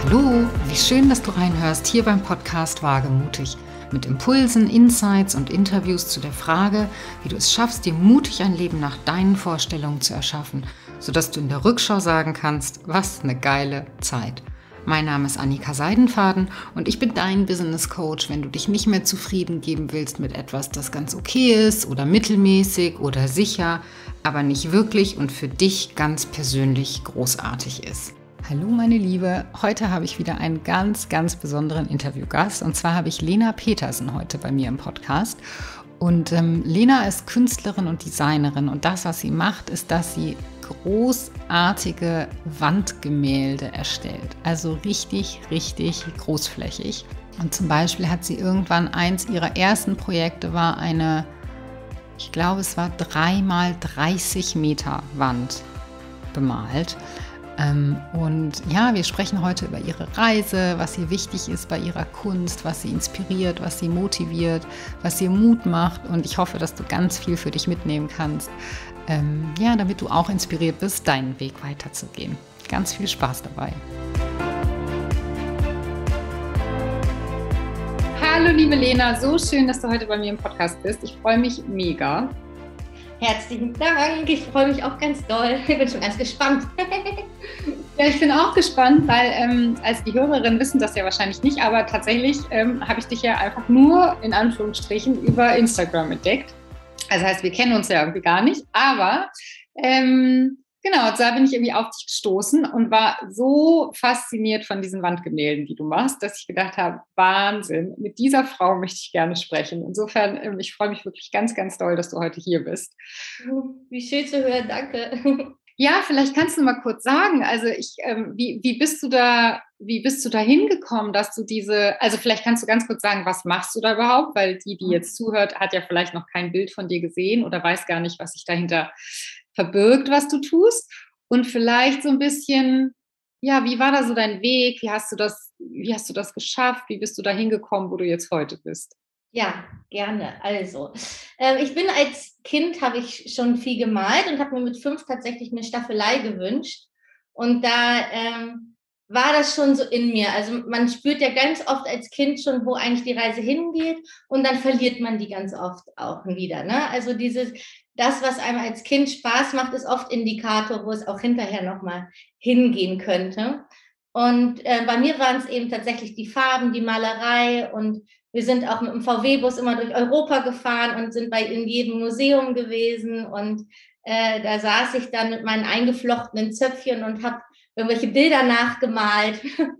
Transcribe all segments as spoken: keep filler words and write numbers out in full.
Hallo, wie schön, dass du reinhörst hier beim Podcast Wagemutig mit Impulsen, Insights und Interviews zu der Frage, wie du es schaffst, dir mutig ein Leben nach deinen Vorstellungen zu erschaffen, sodass du in der Rückschau sagen kannst, was eine geile Zeit. Mein Name ist Annika Seidenfaden und ich bin dein Business Coach, wenn du dich nicht mehr zufrieden geben willst mit etwas, das ganz okay ist oder mittelmäßig oder sicher, aber nicht wirklich und für dich ganz persönlich großartig ist. Hallo meine Liebe, heute habe ich wieder einen ganz, ganz besonderen Interviewgast und zwar habe ich Lena Petersen heute bei mir im Podcast. Und ähm, Lena ist Künstlerin und Designerin und das, was sie macht, ist, dass sie großartige Wandgemälde erstellt. Also richtig, richtig großflächig. Und zum Beispiel hat sie irgendwann eins ihrer ersten Projekte war eine, ich glaube es war drei mal dreißig Meter Wand bemalt. Ähm, und ja, wir sprechen heute über ihre Reise, was ihr wichtig ist bei ihrer Kunst, was sie inspiriert, was sie motiviert, was ihr Mut macht. Und ich hoffe, dass du ganz viel für dich mitnehmen kannst, ähm, ja, damit du auch inspiriert bist, deinen Weg weiterzugehen. Ganz viel Spaß dabei. Hallo liebe Lena, so schön, dass du heute bei mir im Podcast bist. Ich freue mich mega. Herzlichen Dank, ich freue mich auch ganz doll. Ich bin schon ganz gespannt. Ja, ich bin auch gespannt, weil ähm, als die Hörerinnen wissen das ja wahrscheinlich nicht, aber tatsächlich ähm, habe ich dich ja einfach nur in Anführungsstrichen über Instagram entdeckt. Also heißt, wir kennen uns ja irgendwie gar nicht, aber ähm, genau, da bin ich irgendwie auf dich gestoßen und war so fasziniert von diesen Wandgemälden, die du machst, dass ich gedacht habe, Wahnsinn, mit dieser Frau möchte ich gerne sprechen. Insofern, ähm, ich freue mich wirklich ganz, ganz doll, dass du heute hier bist. Wie schön zu hören, danke. Ja, vielleicht kannst du mal kurz sagen, also ich, ähm, wie, wie bist du da, wie bist du da hingekommen, dass du diese, also vielleicht kannst du ganz kurz sagen, was machst du da überhaupt, weil die, die jetzt zuhört, hat ja vielleicht noch kein Bild von dir gesehen oder weiß gar nicht, was sich dahinter verbirgt, was du tust und vielleicht so ein bisschen, ja, wie war da so dein Weg, wie hast du das, wie hast du das geschafft, wie bist du da hingekommen, wo du jetzt heute bist? Ja, gerne. Also, äh, ich bin als Kind, habe ich schon viel gemalt und habe mir mit fünf tatsächlich eine Staffelei gewünscht. Und da ähm, war das schon so in mir. Also man spürt ja ganz oft als Kind schon, wo eigentlich die Reise hingeht und dann verliert man die ganz oft auch wieder. Ne? Also dieses, das, was einem als Kind Spaß macht, ist oft Indikator, wo es auch hinterher nochmal hingehen könnte. Und äh, bei mir waren es eben tatsächlich die Farben, die Malerei und wir sind auch mit dem V W-Bus immer durch Europa gefahren und sind bei in jedem Museum gewesen. Und äh, da saß ich dann mit meinen eingeflochtenen Zöpfchen und habe irgendwelche Bilder nachgemalt.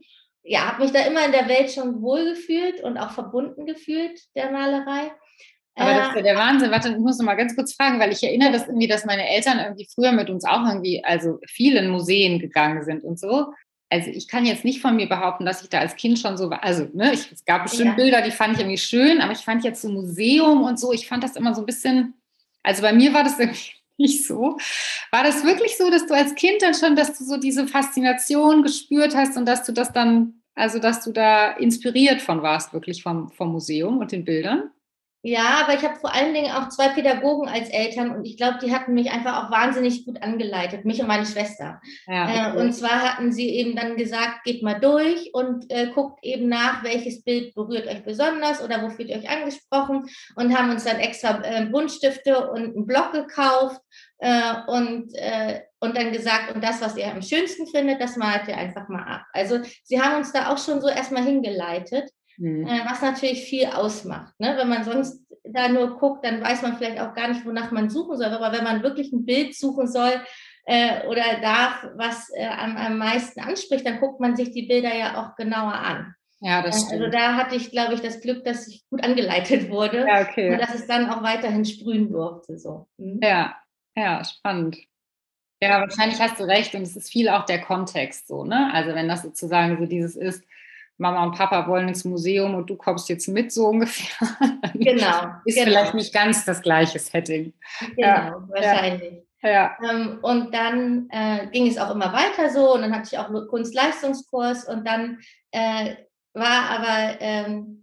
Ja, habe mich da immer in der Welt schon wohlgefühlt und auch verbunden gefühlt, der Malerei. Aber das ist ja der Wahnsinn. Warte, ich muss noch mal ganz kurz fragen, weil ich erinnere das irgendwie, dass meine Eltern irgendwie früher mit uns auch irgendwie, also viel in Museen gegangen sind und so. Also ich kann jetzt nicht von mir behaupten, dass ich da als Kind schon so war. Also ne, ich, es gab bestimmt ja. Bilder, die fand ich irgendwie schön, aber ich fand jetzt so Museum und so, ich fand das immer so ein bisschen, also bei mir war das irgendwie nicht so. War das wirklich so, dass du als Kind dann schon, dass du so diese Faszination gespürt hast und dass du das dann, also dass du da inspiriert von warst, wirklich vom, vom Museum und den Bildern? Ja, aber ich habe vor allen Dingen auch zwei Pädagogen als Eltern und ich glaube, die hatten mich einfach auch wahnsinnig gut angeleitet, mich und meine Schwester. Ja, okay. äh, und zwar hatten sie eben dann gesagt, geht mal durch und äh, guckt eben nach, welches Bild berührt euch besonders oder wo fühlt ihr euch angesprochen und haben uns dann extra äh, Buntstifte und einen Block gekauft äh, und, äh, und dann gesagt, und das, was ihr am schönsten findet, das malt ihr einfach mal ab. Also sie haben uns da auch schon so erstmal hingeleitet. Mhm. Was natürlich viel ausmacht. Ne? Wenn man sonst da nur guckt, dann weiß man vielleicht auch gar nicht, wonach man suchen soll. Aber wenn man wirklich ein Bild suchen soll äh, oder darf, was äh, am, am meisten anspricht, dann guckt man sich die Bilder ja auch genauer an. Ja, das stimmt. Also da hatte ich, glaube ich, das Glück, dass ich gut angeleitet wurde ja, okay. und dass es dann auch weiterhin sprühen durfte. So. Mhm. Ja, ja, spannend. Ja, wahrscheinlich hast du recht und es ist viel auch der Kontext so, ne? Also wenn das sozusagen so dieses ist, Mama und Papa wollen ins Museum und du kommst jetzt mit, so ungefähr. Genau. Ist genau. vielleicht nicht ganz das gleiche Setting. Genau, ja, wahrscheinlich. Ja. Ähm, und dann äh, ging es auch immer weiter so und dann hatte ich auch Kunstleistungskurs und dann äh, war aber ähm,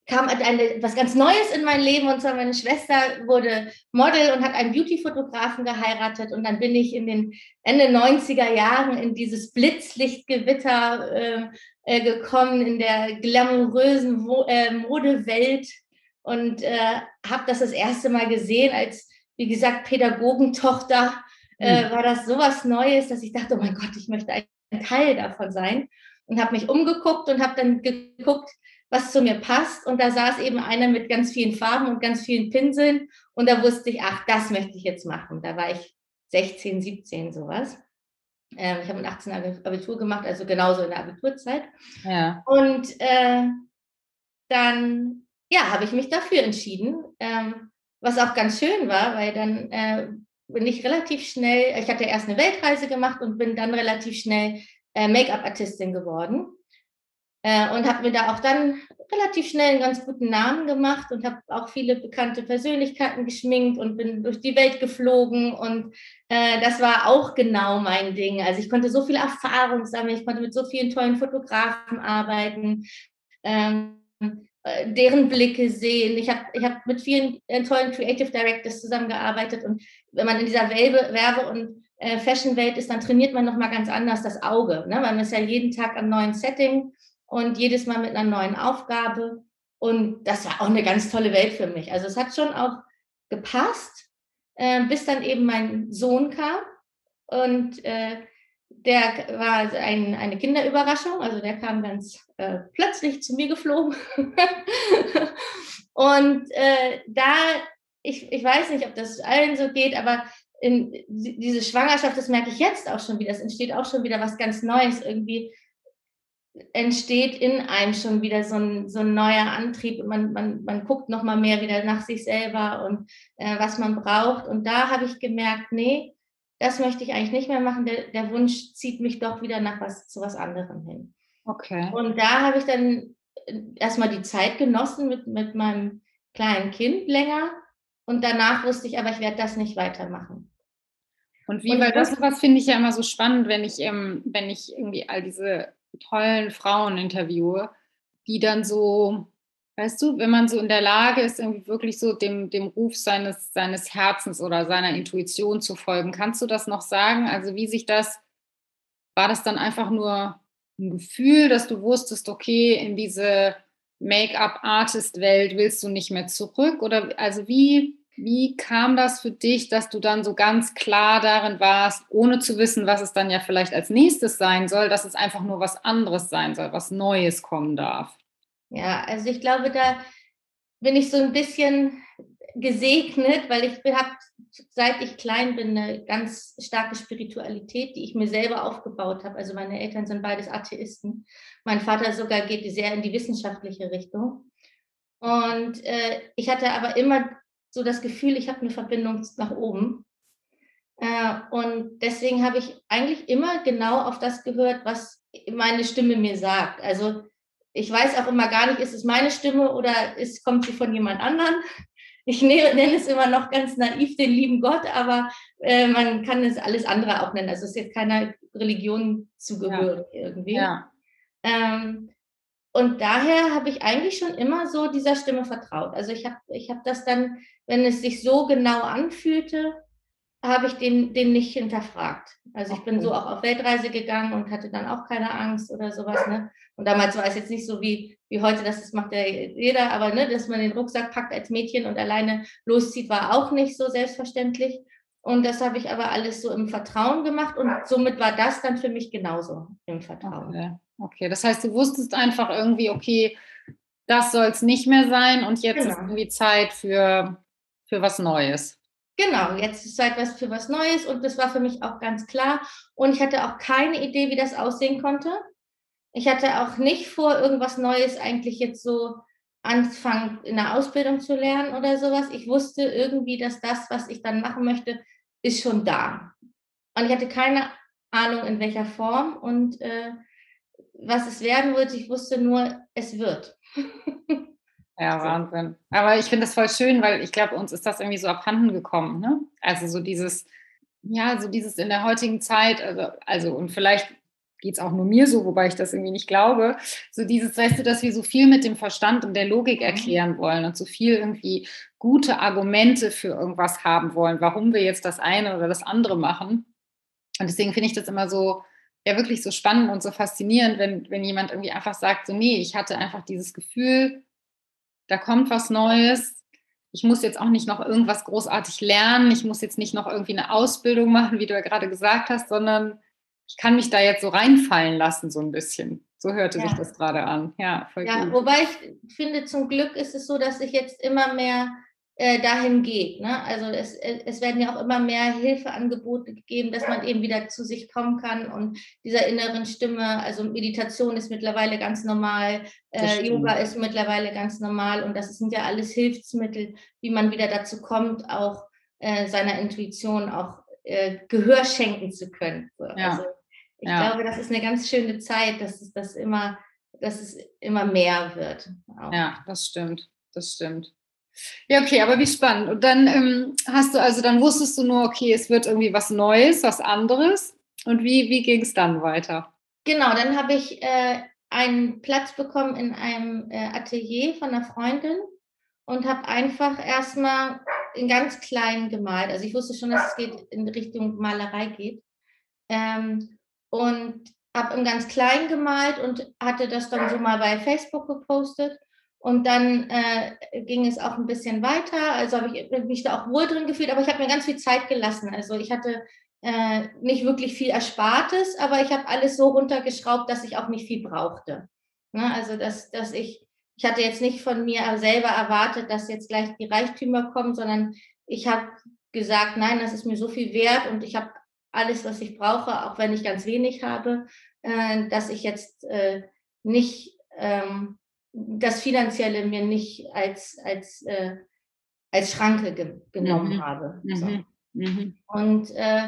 kam eine, was ganz Neues in mein Leben, und zwar meine Schwester wurde Model und hat einen Beauty-Fotografen geheiratet, und dann bin ich in den Ende neunziger Jahren in dieses Blitzlichtgewitter äh, äh, gekommen, in der glamourösen Wo- äh, Modewelt, und äh, habe das das erste Mal gesehen als, wie gesagt, Pädagogentochter. Äh, war das sowas Neues, dass ich dachte, oh mein Gott, ich möchte ein Teil davon sein, und habe mich umgeguckt und habe dann geguckt, was zu mir passt. Und da saß eben einer mit ganz vielen Farben und ganz vielen Pinseln. Und da wusste ich, ach, das möchte ich jetzt machen. Da war ich sechzehn, siebzehn, sowas. Ähm, ich habe mit achtzehn Abitur gemacht, also genauso in der Abiturzeit. Ja. Und äh, dann, ja, habe ich mich dafür entschieden, ähm, was auch ganz schön war, weil dann äh, bin ich relativ schnell, ich hatte erst eine Weltreise gemacht und bin dann relativ schnell äh, Make-up-Artistin geworden. Äh, und habe mir da auch dann relativ schnell einen ganz guten Namen gemacht und habe auch viele bekannte Persönlichkeiten geschminkt und bin durch die Welt geflogen, und äh, das war auch genau mein Ding. Also ich konnte so viel Erfahrung sammeln, ich konnte mit so vielen tollen Fotografen arbeiten, ähm, äh, deren Blicke sehen. Ich habe ich hab mit vielen äh, tollen Creative Directors zusammengearbeitet, und wenn man in dieser Werbe-, Werbe und äh, Fashion-Welt ist, dann trainiert man nochmal ganz anders das Auge, ne? Weil man ist ja jeden Tag am neuen Setting und jedes Mal mit einer neuen Aufgabe. Und das war auch eine ganz tolle Welt für mich. Also es hat schon auch gepasst, äh, bis dann eben mein Sohn kam. Und äh, der war ein, eine Kinderüberraschung. Also der kam ganz äh, plötzlich zu mir geflogen. Und äh, da, ich, ich weiß nicht, ob das allen so geht, aber in diese Schwangerschaft, das merke ich jetzt auch schon wieder, es entsteht auch schon wieder was ganz Neues irgendwie, entsteht in einem schon wieder so ein, so ein neuer Antrieb. Man, man, man guckt noch mal mehr wieder nach sich selber und äh, was man braucht. Und da habe ich gemerkt, nee, das möchte ich eigentlich nicht mehr machen. Der, der Wunsch zieht mich doch wieder nach was, zu was anderem hin. Okay. Und da habe ich dann erstmal die Zeit genossen mit, mit meinem kleinen Kind länger. Und danach wusste ich aber, ich werde das nicht weitermachen. Und wie, Und weil ich das wusste, was finde ich ja immer so spannend, wenn ich, ähm, wenn ich irgendwie all diese tollen Frauen interviewe, die dann so, weißt du, wenn man so in der Lage ist, irgendwie wirklich so dem, dem Ruf seines, seines Herzens oder seiner Intuition zu folgen. Kannst du das noch sagen? Also wie sich das, war das dann einfach nur ein Gefühl, dass du wusstest, okay, in diese Make-up-Artist-Welt willst du nicht mehr zurück? Oder also wie, wie kam das für dich, dass du dann so ganz klar darin warst, ohne zu wissen, was es dann ja vielleicht als nächstes sein soll, dass es einfach nur was anderes sein soll, was Neues kommen darf? ja, also ich glaube, da bin ich so ein bisschen gesegnet, weil ich habe, seit ich klein bin, eine ganz starke Spiritualität, die ich mir selber aufgebaut habe. Also meine Eltern sind beides Atheisten. Mein Vater sogar geht sehr in die wissenschaftliche Richtung. Und äh, ich hatte aber immer so das Gefühl, ich habe eine Verbindung nach oben. Äh, und deswegen habe ich eigentlich immer genau auf das gehört, was meine Stimme mir sagt. Also ich weiß auch immer gar nicht, ist es meine Stimme oder ist, kommt sie von jemand anderem. Ich nenne es immer noch ganz naiv den lieben Gott, aber äh, man kann es alles andere auch nennen. Also es ist jetzt keiner Religion zugehörig Ja. irgendwie. Ja. Ähm, und daher habe ich eigentlich schon immer so dieser Stimme vertraut. Also ich habe ich hab das dann, wenn es sich so genau anfühlte, habe ich den, den nicht hinterfragt. Also ich bin Okay. so auch auf Weltreise gegangen und hatte dann auch keine Angst oder sowas. Ne? Und damals war es jetzt nicht so wie, wie heute, das, das macht ja jeder, aber ne, dass man den Rucksack packt als Mädchen und alleine loszieht, war auch nicht so selbstverständlich. Und das habe ich aber alles so im Vertrauen gemacht, und somit war das dann für mich genauso im Vertrauen. Okay. Okay, das heißt, du wusstest einfach irgendwie, okay, das soll es nicht mehr sein und jetzt ist Genau. irgendwie Zeit für, für was Neues. Genau, jetzt ist Zeit was für was Neues, und das war für mich auch ganz klar. Und ich hatte auch keine Idee, wie das aussehen konnte. Ich hatte auch nicht vor, irgendwas Neues eigentlich jetzt so anfangen, in der Ausbildung zu lernen oder sowas. Ich wusste irgendwie, dass das, was ich dann machen möchte, ist schon da. Und ich hatte keine Ahnung, in welcher Form und äh, was es werden wird. Ich wusste nur, es wird. Ja, So. Wahnsinn. Aber ich finde das voll schön, weil ich glaube, uns ist das irgendwie so abhanden gekommen, ne? Also so dieses, ja, so dieses in der heutigen Zeit, also, also und vielleicht geht es auch nur mir so, wobei ich das irgendwie nicht glaube, so dieses, weißt du, dass wir so viel mit dem Verstand und der Logik erklären wollen und so viel irgendwie gute Argumente für irgendwas haben wollen, warum wir jetzt das eine oder das andere machen. Und deswegen finde ich das immer so, ja, wirklich so spannend und so faszinierend, wenn, wenn jemand irgendwie einfach sagt, so, nee, ich hatte einfach dieses Gefühl, da kommt was Neues. Ich muss jetzt auch nicht noch irgendwas großartig lernen. Ich muss jetzt nicht noch irgendwie eine Ausbildung machen, wie du ja gerade gesagt hast, sondern ich kann mich da jetzt so reinfallen lassen, so ein bisschen. So hörte sich Ja. das gerade an. Ja, voll Ja, gut. wobei ich finde, zum Glück ist es so, dass sich jetzt immer mehr äh, dahin geht. Ne? Also es, es werden ja auch immer mehr Hilfeangebote gegeben, dass man eben wieder zu sich kommen kann und dieser inneren Stimme, also Meditation ist mittlerweile ganz normal, äh, Yoga ist mittlerweile ganz normal und das sind ja alles Hilfsmittel, wie man wieder dazu kommt, auch äh, seiner Intuition auch äh, Gehör schenken zu können. So, Ja. Also ich Ja. glaube, das ist eine ganz schöne Zeit, dass es das immer dass es immer mehr wird. Auch. Ja, das stimmt. Das stimmt. Ja, okay, aber wie spannend. Und dann ähm, hast du, also dann wusstest du nur, okay, es wird irgendwie was Neues, was anderes. Und wie, wie ging es dann weiter? Genau, dann habe ich äh, einen Platz bekommen in einem äh, Atelier von einer Freundin und habe einfach erstmal in ganz klein gemalt. Also ich wusste schon, dass es geht in Richtung Malerei geht. Ähm, und habe im ganz klein gemalt und hatte das dann so mal bei Facebook gepostet. Und dann äh, ging es auch ein bisschen weiter. Also habe ich mich da auch wohl drin gefühlt, aber ich habe mir ganz viel Zeit gelassen. Also ich hatte äh, nicht wirklich viel Erspartes, aber ich habe alles so runtergeschraubt, dass ich auch nicht viel brauchte. Ne? Also dass, dass ich, ich hatte jetzt nicht von mir selber erwartet, dass jetzt gleich die Reichtümer kommen, sondern ich habe gesagt, nein, das ist mir so viel wert und ich habe alles, was ich brauche, auch wenn ich ganz wenig habe, äh, dass ich jetzt äh, nicht ähm, das Finanzielle mir nicht als, als, äh, als Schranke ge genommen Mhm. habe. Mhm. So. Mhm. Und äh,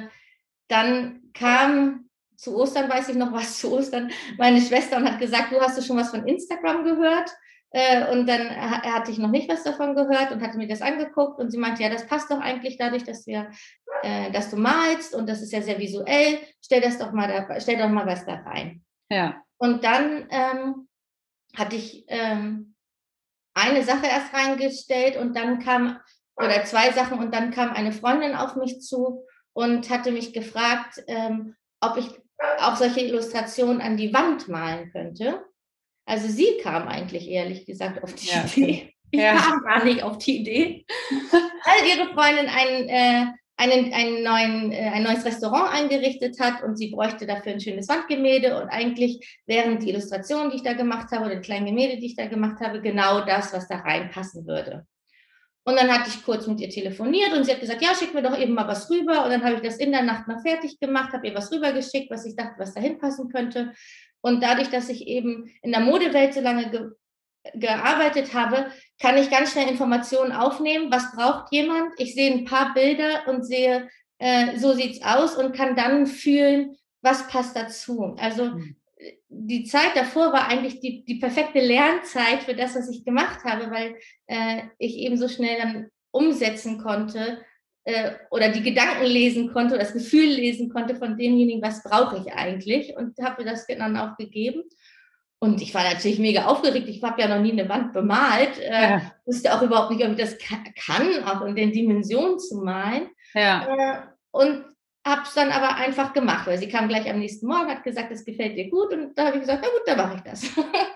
dann kam zu Ostern, weiß ich noch was zu Ostern, meine Schwester und hat gesagt, du hast du schon was von Instagram gehört? Äh, und dann ha hatte ich noch nicht was davon gehört und hatte mir das angeguckt und sie meinte, ja, das passt doch eigentlich dadurch, dass wir, äh, dass du malst und das ist ja sehr visuell, stell das doch mal da, stell doch mal was da rein. Ja. Und dann ähm, hatte ich ähm, eine Sache erst reingestellt und dann kam, oder zwei Sachen und dann kam eine Freundin auf mich zu und hatte mich gefragt, ähm, ob ich auch solche Illustrationen an die Wand malen könnte. Also sie kam eigentlich ehrlich gesagt auf die Ja, Idee. okay. Ich Ja. kam gar nicht auf die Idee. Weil ihre Freundin einen, äh, einen, einen neuen, äh, ein neues Restaurant eingerichtet hat und sie bräuchte dafür ein schönes Wandgemälde und eigentlich wären die Illustrationen, die ich da gemacht habe oder die kleinen Gemälde, die ich da gemacht habe, genau das, was da reinpassen würde. Und dann hatte ich kurz mit ihr telefoniert und sie hat gesagt, ja, schick mir doch eben mal was rüber. Und dann habe ich das in der Nacht noch fertig gemacht, habe ihr was rübergeschickt, was ich dachte, was da hinpassen könnte. Und dadurch, dass ich eben in der Modewelt so lange ge gearbeitet habe, kann ich ganz schnell Informationen aufnehmen, was braucht jemand. Ich sehe ein paar Bilder und sehe, äh, so sieht's aus und kann dann fühlen, was passt dazu. Also die Zeit davor war eigentlich die, die perfekte Lernzeit für das, was ich gemacht habe, weil äh, ich eben so schnell dann umsetzen konnte äh, oder die Gedanken lesen konnte, oder das Gefühl lesen konnte von demjenigen, was brauche ich eigentlich, und habe mir das dann auch gegeben. Und ich war natürlich mega aufgeregt. Ich habe ja noch nie eine Wand bemalt. Äh, Ja. wusste auch überhaupt nicht, ob ich das kann, auch in den Dimensionen zu malen. Ja. Äh, und habe es dann aber einfach gemacht, weil sie kam gleich am nächsten Morgen, hat gesagt, das gefällt dir gut. Und da habe ich gesagt, na gut, dann mache ich das.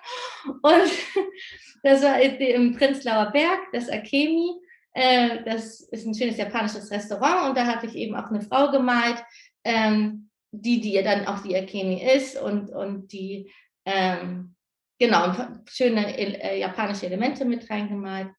Und das war im Prenzlauer Berg, das Akemi. Äh, das ist ein schönes japanisches Restaurant. Und da hatte ich eben auch eine Frau gemalt, ähm, die, die dann auch die Akemi ist und, und die Ähm, genau, schöne äh, japanische Elemente mit reingemalt.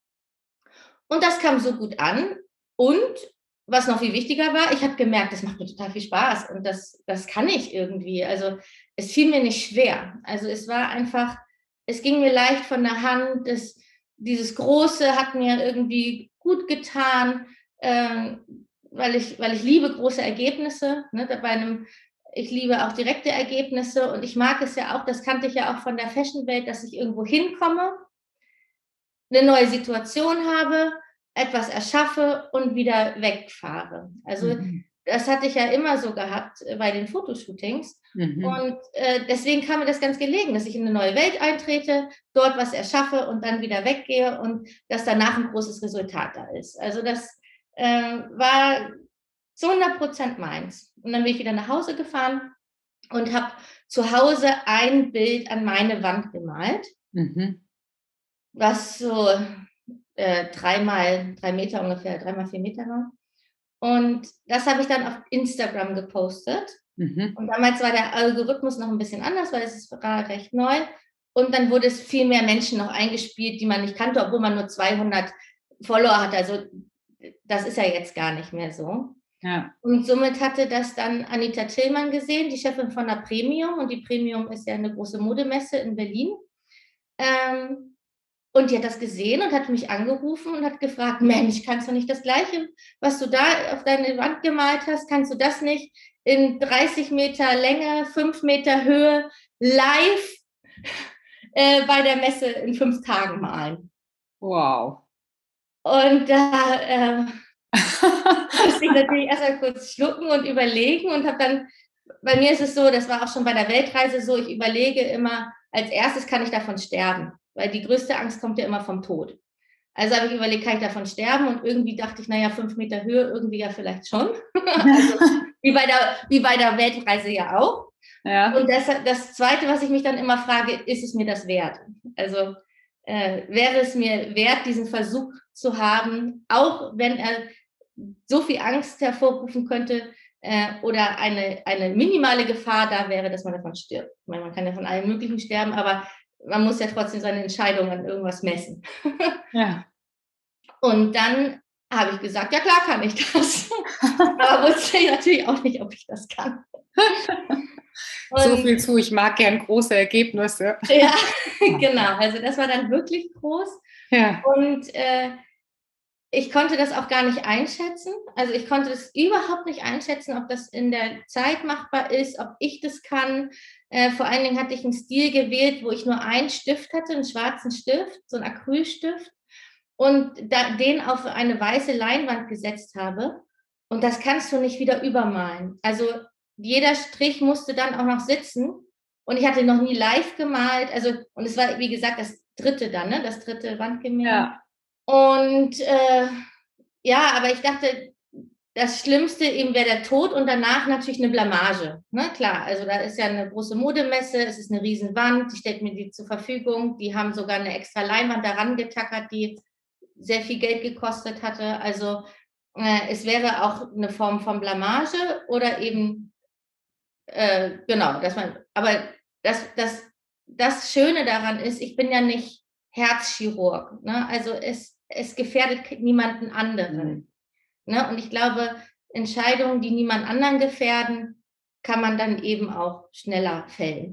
Und das kam so gut an. Und was noch viel wichtiger war, ich habe gemerkt, das macht mir total viel Spaß und das, das kann ich irgendwie. Also es fiel mir nicht schwer. Also es war einfach, es ging mir leicht von der Hand. Das, dieses Große hat mir irgendwie gut getan, äh, weil, ich, weil ich liebe große Ergebnisse. Ne? Bei einem Ich liebe auch direkte Ergebnisse und ich mag es ja auch, das kannte ich ja auch von der Fashionwelt, dass ich irgendwo hinkomme, eine neue Situation habe, etwas erschaffe und wieder wegfahre. Also Mhm. das hatte ich ja immer so gehabt äh, bei den Fotoshootings. Mhm. Und äh, deswegen kam mir das ganz gelegen, dass ich in eine neue Welt eintrete, dort was erschaffe und dann wieder weggehe und dass danach ein großes Resultat da ist. Also das äh, war zu hundert Prozent meins. Und dann bin ich wieder nach Hause gefahren und habe zu Hause ein Bild an meine Wand gemalt, Mhm. was so äh, dreimal drei Meter ungefähr, dreimal vier Meter war. Und das habe ich dann auf Instagram gepostet. Mhm. Und damals war der Algorithmus noch ein bisschen anders, weil es war recht neu. Und dann wurde es viel mehr Menschen noch eingespielt, die man nicht kannte, obwohl man nur zweihundert Follower hatte. Also das ist ja jetzt gar nicht mehr so. Ja. Und somit hatte das dann Anita Tillmann gesehen, die Chefin von der Premium. Und die Premium ist ja eine große Modemesse in Berlin. Ähm, und die hat das gesehen und hat mich angerufen und hat gefragt, Mensch, kannst du nicht das Gleiche, was du da auf deine Wand gemalt hast, kannst du das nicht in dreißig Meter Länge, fünf Meter Höhe live äh, bei der Messe in fünf Tagen malen? Wow. Und da äh, musste ich natürlich erstmal kurz schlucken und überlegen und habe dann, bei mir ist es so, das war auch schon bei der Weltreise so, ich überlege immer, als erstes kann ich davon sterben, weil die größte Angst kommt ja immer vom Tod. Also habe ich überlegt, kann ich davon sterben? Und irgendwie dachte ich, naja, fünf Meter Höhe, irgendwie ja vielleicht schon. Also wie bei, der, wie bei der Weltreise ja auch. Ja. Und das, das Zweite, was ich mich dann immer frage, ist es mir das wert? Also äh, wäre es mir wert, diesen Versuch zu haben, auch wenn er so viel Angst hervorrufen könnte äh, oder eine, eine minimale Gefahr da wäre, dass man davon stirbt. Ich meine, man kann ja von allem Möglichen sterben, aber man muss ja trotzdem seine Entscheidung an irgendwas messen. Ja. Und dann habe ich gesagt, ja klar kann ich das. Aber wusste ich natürlich auch nicht, ob ich das kann. Und so viel zu, ich mag gern große Ergebnisse. Ja, genau. Also das war dann wirklich groß. Ja. Und äh, ich konnte das auch gar nicht einschätzen. Also ich konnte das überhaupt nicht einschätzen, ob das in der Zeit machbar ist, ob ich das kann. Äh, vor allen Dingen hatte ich einen Stil gewählt, wo ich nur einen Stift hatte, einen schwarzen Stift, so einen Acrylstift. Und da, den auf eine weiße Leinwand gesetzt habe. Und das kannst du nicht wieder übermalen. Also jeder Strich musste dann auch noch sitzen. Und ich hatte noch nie live gemalt. Also, und es war, wie gesagt, das dritte dann, ne? Das dritte Wandgemälde. Ja. Und äh, ja, aber ich dachte, das Schlimmste eben wäre der Tod und danach natürlich eine Blamage. Ne? Klar, also da ist ja eine große Modemesse, es ist eine Riesenwand, die stellt mir die zur Verfügung. Die haben sogar eine extra Leinwand daran getackert, die sehr viel Geld gekostet hatte. Also äh, es wäre auch eine Form von Blamage oder eben, äh, genau, dass man, aber das, das, das Schöne daran ist, ich bin ja nicht Herzchirurg. Ne? Also es, es gefährdet niemanden anderen. Mhm. Ne? Und ich glaube, Entscheidungen, die niemand anderen gefährden, kann man dann eben auch schneller fällen.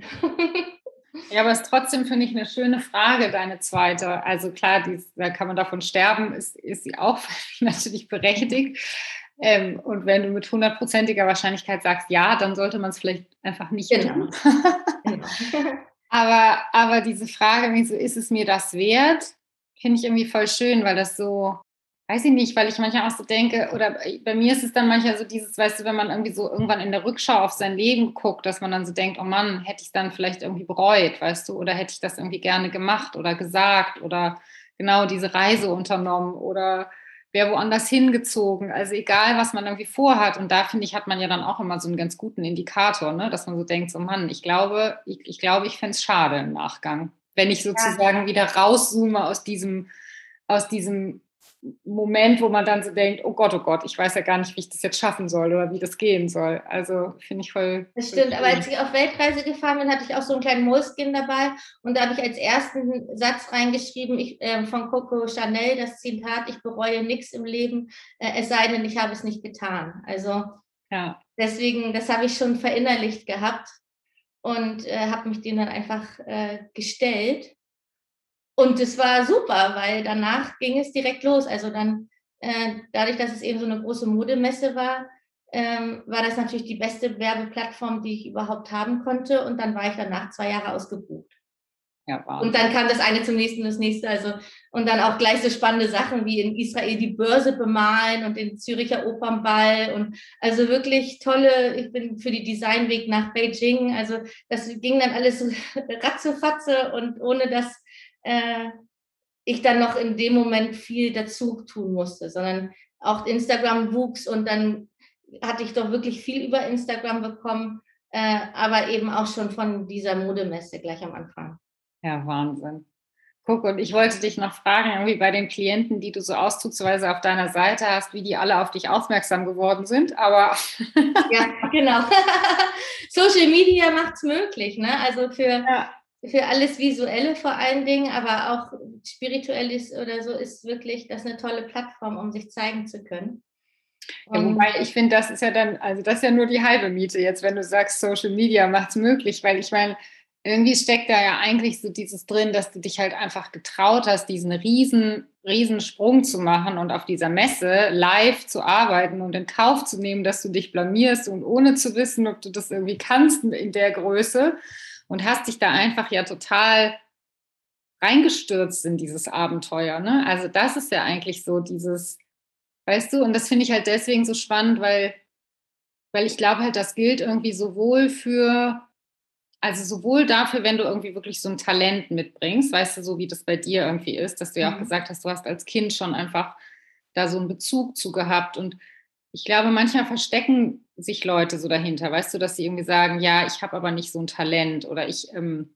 Ja, aber es ist trotzdem, finde ich, eine schöne Frage, deine zweite. Also klar, die, da kann man davon sterben, ist, ist sie auch natürlich berechtigt. Ähm, und wenn du mit hundertprozentiger Wahrscheinlichkeit sagst, ja, dann sollte man es vielleicht einfach nicht genau. tun. Genau. aber, aber diese Frage, so, ist es mir das wert, finde ich irgendwie voll schön, weil das so, weiß ich nicht, weil ich manchmal auch so denke, oder bei mir ist es dann manchmal so dieses, weißt du, wenn man irgendwie so irgendwann in der Rückschau auf sein Leben guckt, dass man dann so denkt, oh Mann, hätte ich es dann vielleicht irgendwie bereut, weißt du, oder hätte ich das irgendwie gerne gemacht oder gesagt oder genau diese Reise unternommen oder wäre woanders hingezogen. Also egal, was man irgendwie vorhat. Und da, finde ich, hat man ja dann auch immer so einen ganz guten Indikator, ne? Dass man so denkt, so Mann, ich glaube, ich, ich glaube, ich fände es schade im Nachgang, wenn ich sozusagen ja. wieder rauszoome aus diesem, aus diesem Moment, wo man dann so denkt, oh Gott, oh Gott, ich weiß ja gar nicht, wie ich das jetzt schaffen soll oder wie das gehen soll. Also finde ich voll... Das stimmt, voll aber als ich auf Weltreise gefahren bin, hatte ich auch so einen kleinen Moleskin dabei und da habe ich als ersten Satz reingeschrieben, ich, äh, von Coco Chanel, das Zitat, ich bereue nichts im Leben, äh, es sei denn, ich habe es nicht getan. Also ja. Deswegen, das habe ich schon verinnerlicht gehabt und äh, habe mich dem dann einfach äh, gestellt. Und es war super, weil danach ging es direkt los. Also dann, äh, dadurch, dass es eben so eine große Modemesse war, ähm, war das natürlich die beste Werbeplattform, die ich überhaupt haben konnte. Und dann war ich danach zwei Jahre ausgebucht. Ja, und dann kam das eine zum nächsten und das nächste. Also, und dann auch gleich so spannende Sachen wie in Israel die Börse bemalen und den Züricher Opernball. Und also wirklich tolle, ich bin für die Designweg nach Beijing. Also das ging dann alles so ratzefatze und ohne dass äh, ich dann noch in dem Moment viel dazu tun musste, sondern auch Instagram wuchs und dann hatte ich doch wirklich viel über Instagram bekommen, äh, aber eben auch schon von dieser Modemesse gleich am Anfang. Ja, Wahnsinn. Guck, und ich wollte dich noch fragen, irgendwie bei den Klienten, die du so auszugsweise auf deiner Seite hast, wie die alle auf dich aufmerksam geworden sind, aber ja, genau. Social Media macht es möglich, ne? Also für, ja. für alles Visuelle vor allen Dingen, aber auch Spirituelles oder so ist wirklich das eine tolle Plattform, um sich zeigen zu können. Ja, wobei ich finde, das ist ja dann, also das ist ja nur die halbe Miete jetzt, wenn du sagst, Social Media macht es möglich, weil ich meine, irgendwie steckt da ja eigentlich so dieses drin, dass du dich halt einfach getraut hast, diesen riesen, riesen Sprung zu machen und auf dieser Messe live zu arbeiten und in Kauf zu nehmen, dass du dich blamierst und ohne zu wissen, ob du das irgendwie kannst in der Größe und hast dich da einfach ja total reingestürzt in dieses Abenteuer, ne? Also das ist ja eigentlich so dieses, weißt du, und das finde ich halt deswegen so spannend, weil, weil ich glaube halt, das gilt irgendwie sowohl für, also sowohl dafür, wenn du irgendwie wirklich so ein Talent mitbringst, weißt du, so wie das bei dir irgendwie ist, dass du ja auch mhm. gesagt hast, du hast als Kind schon einfach da so einen Bezug zu gehabt. Und ich glaube, manchmal verstecken sich Leute so dahinter, weißt du, dass sie irgendwie sagen, ja, ich habe aber nicht so ein Talent oder ich, ähm,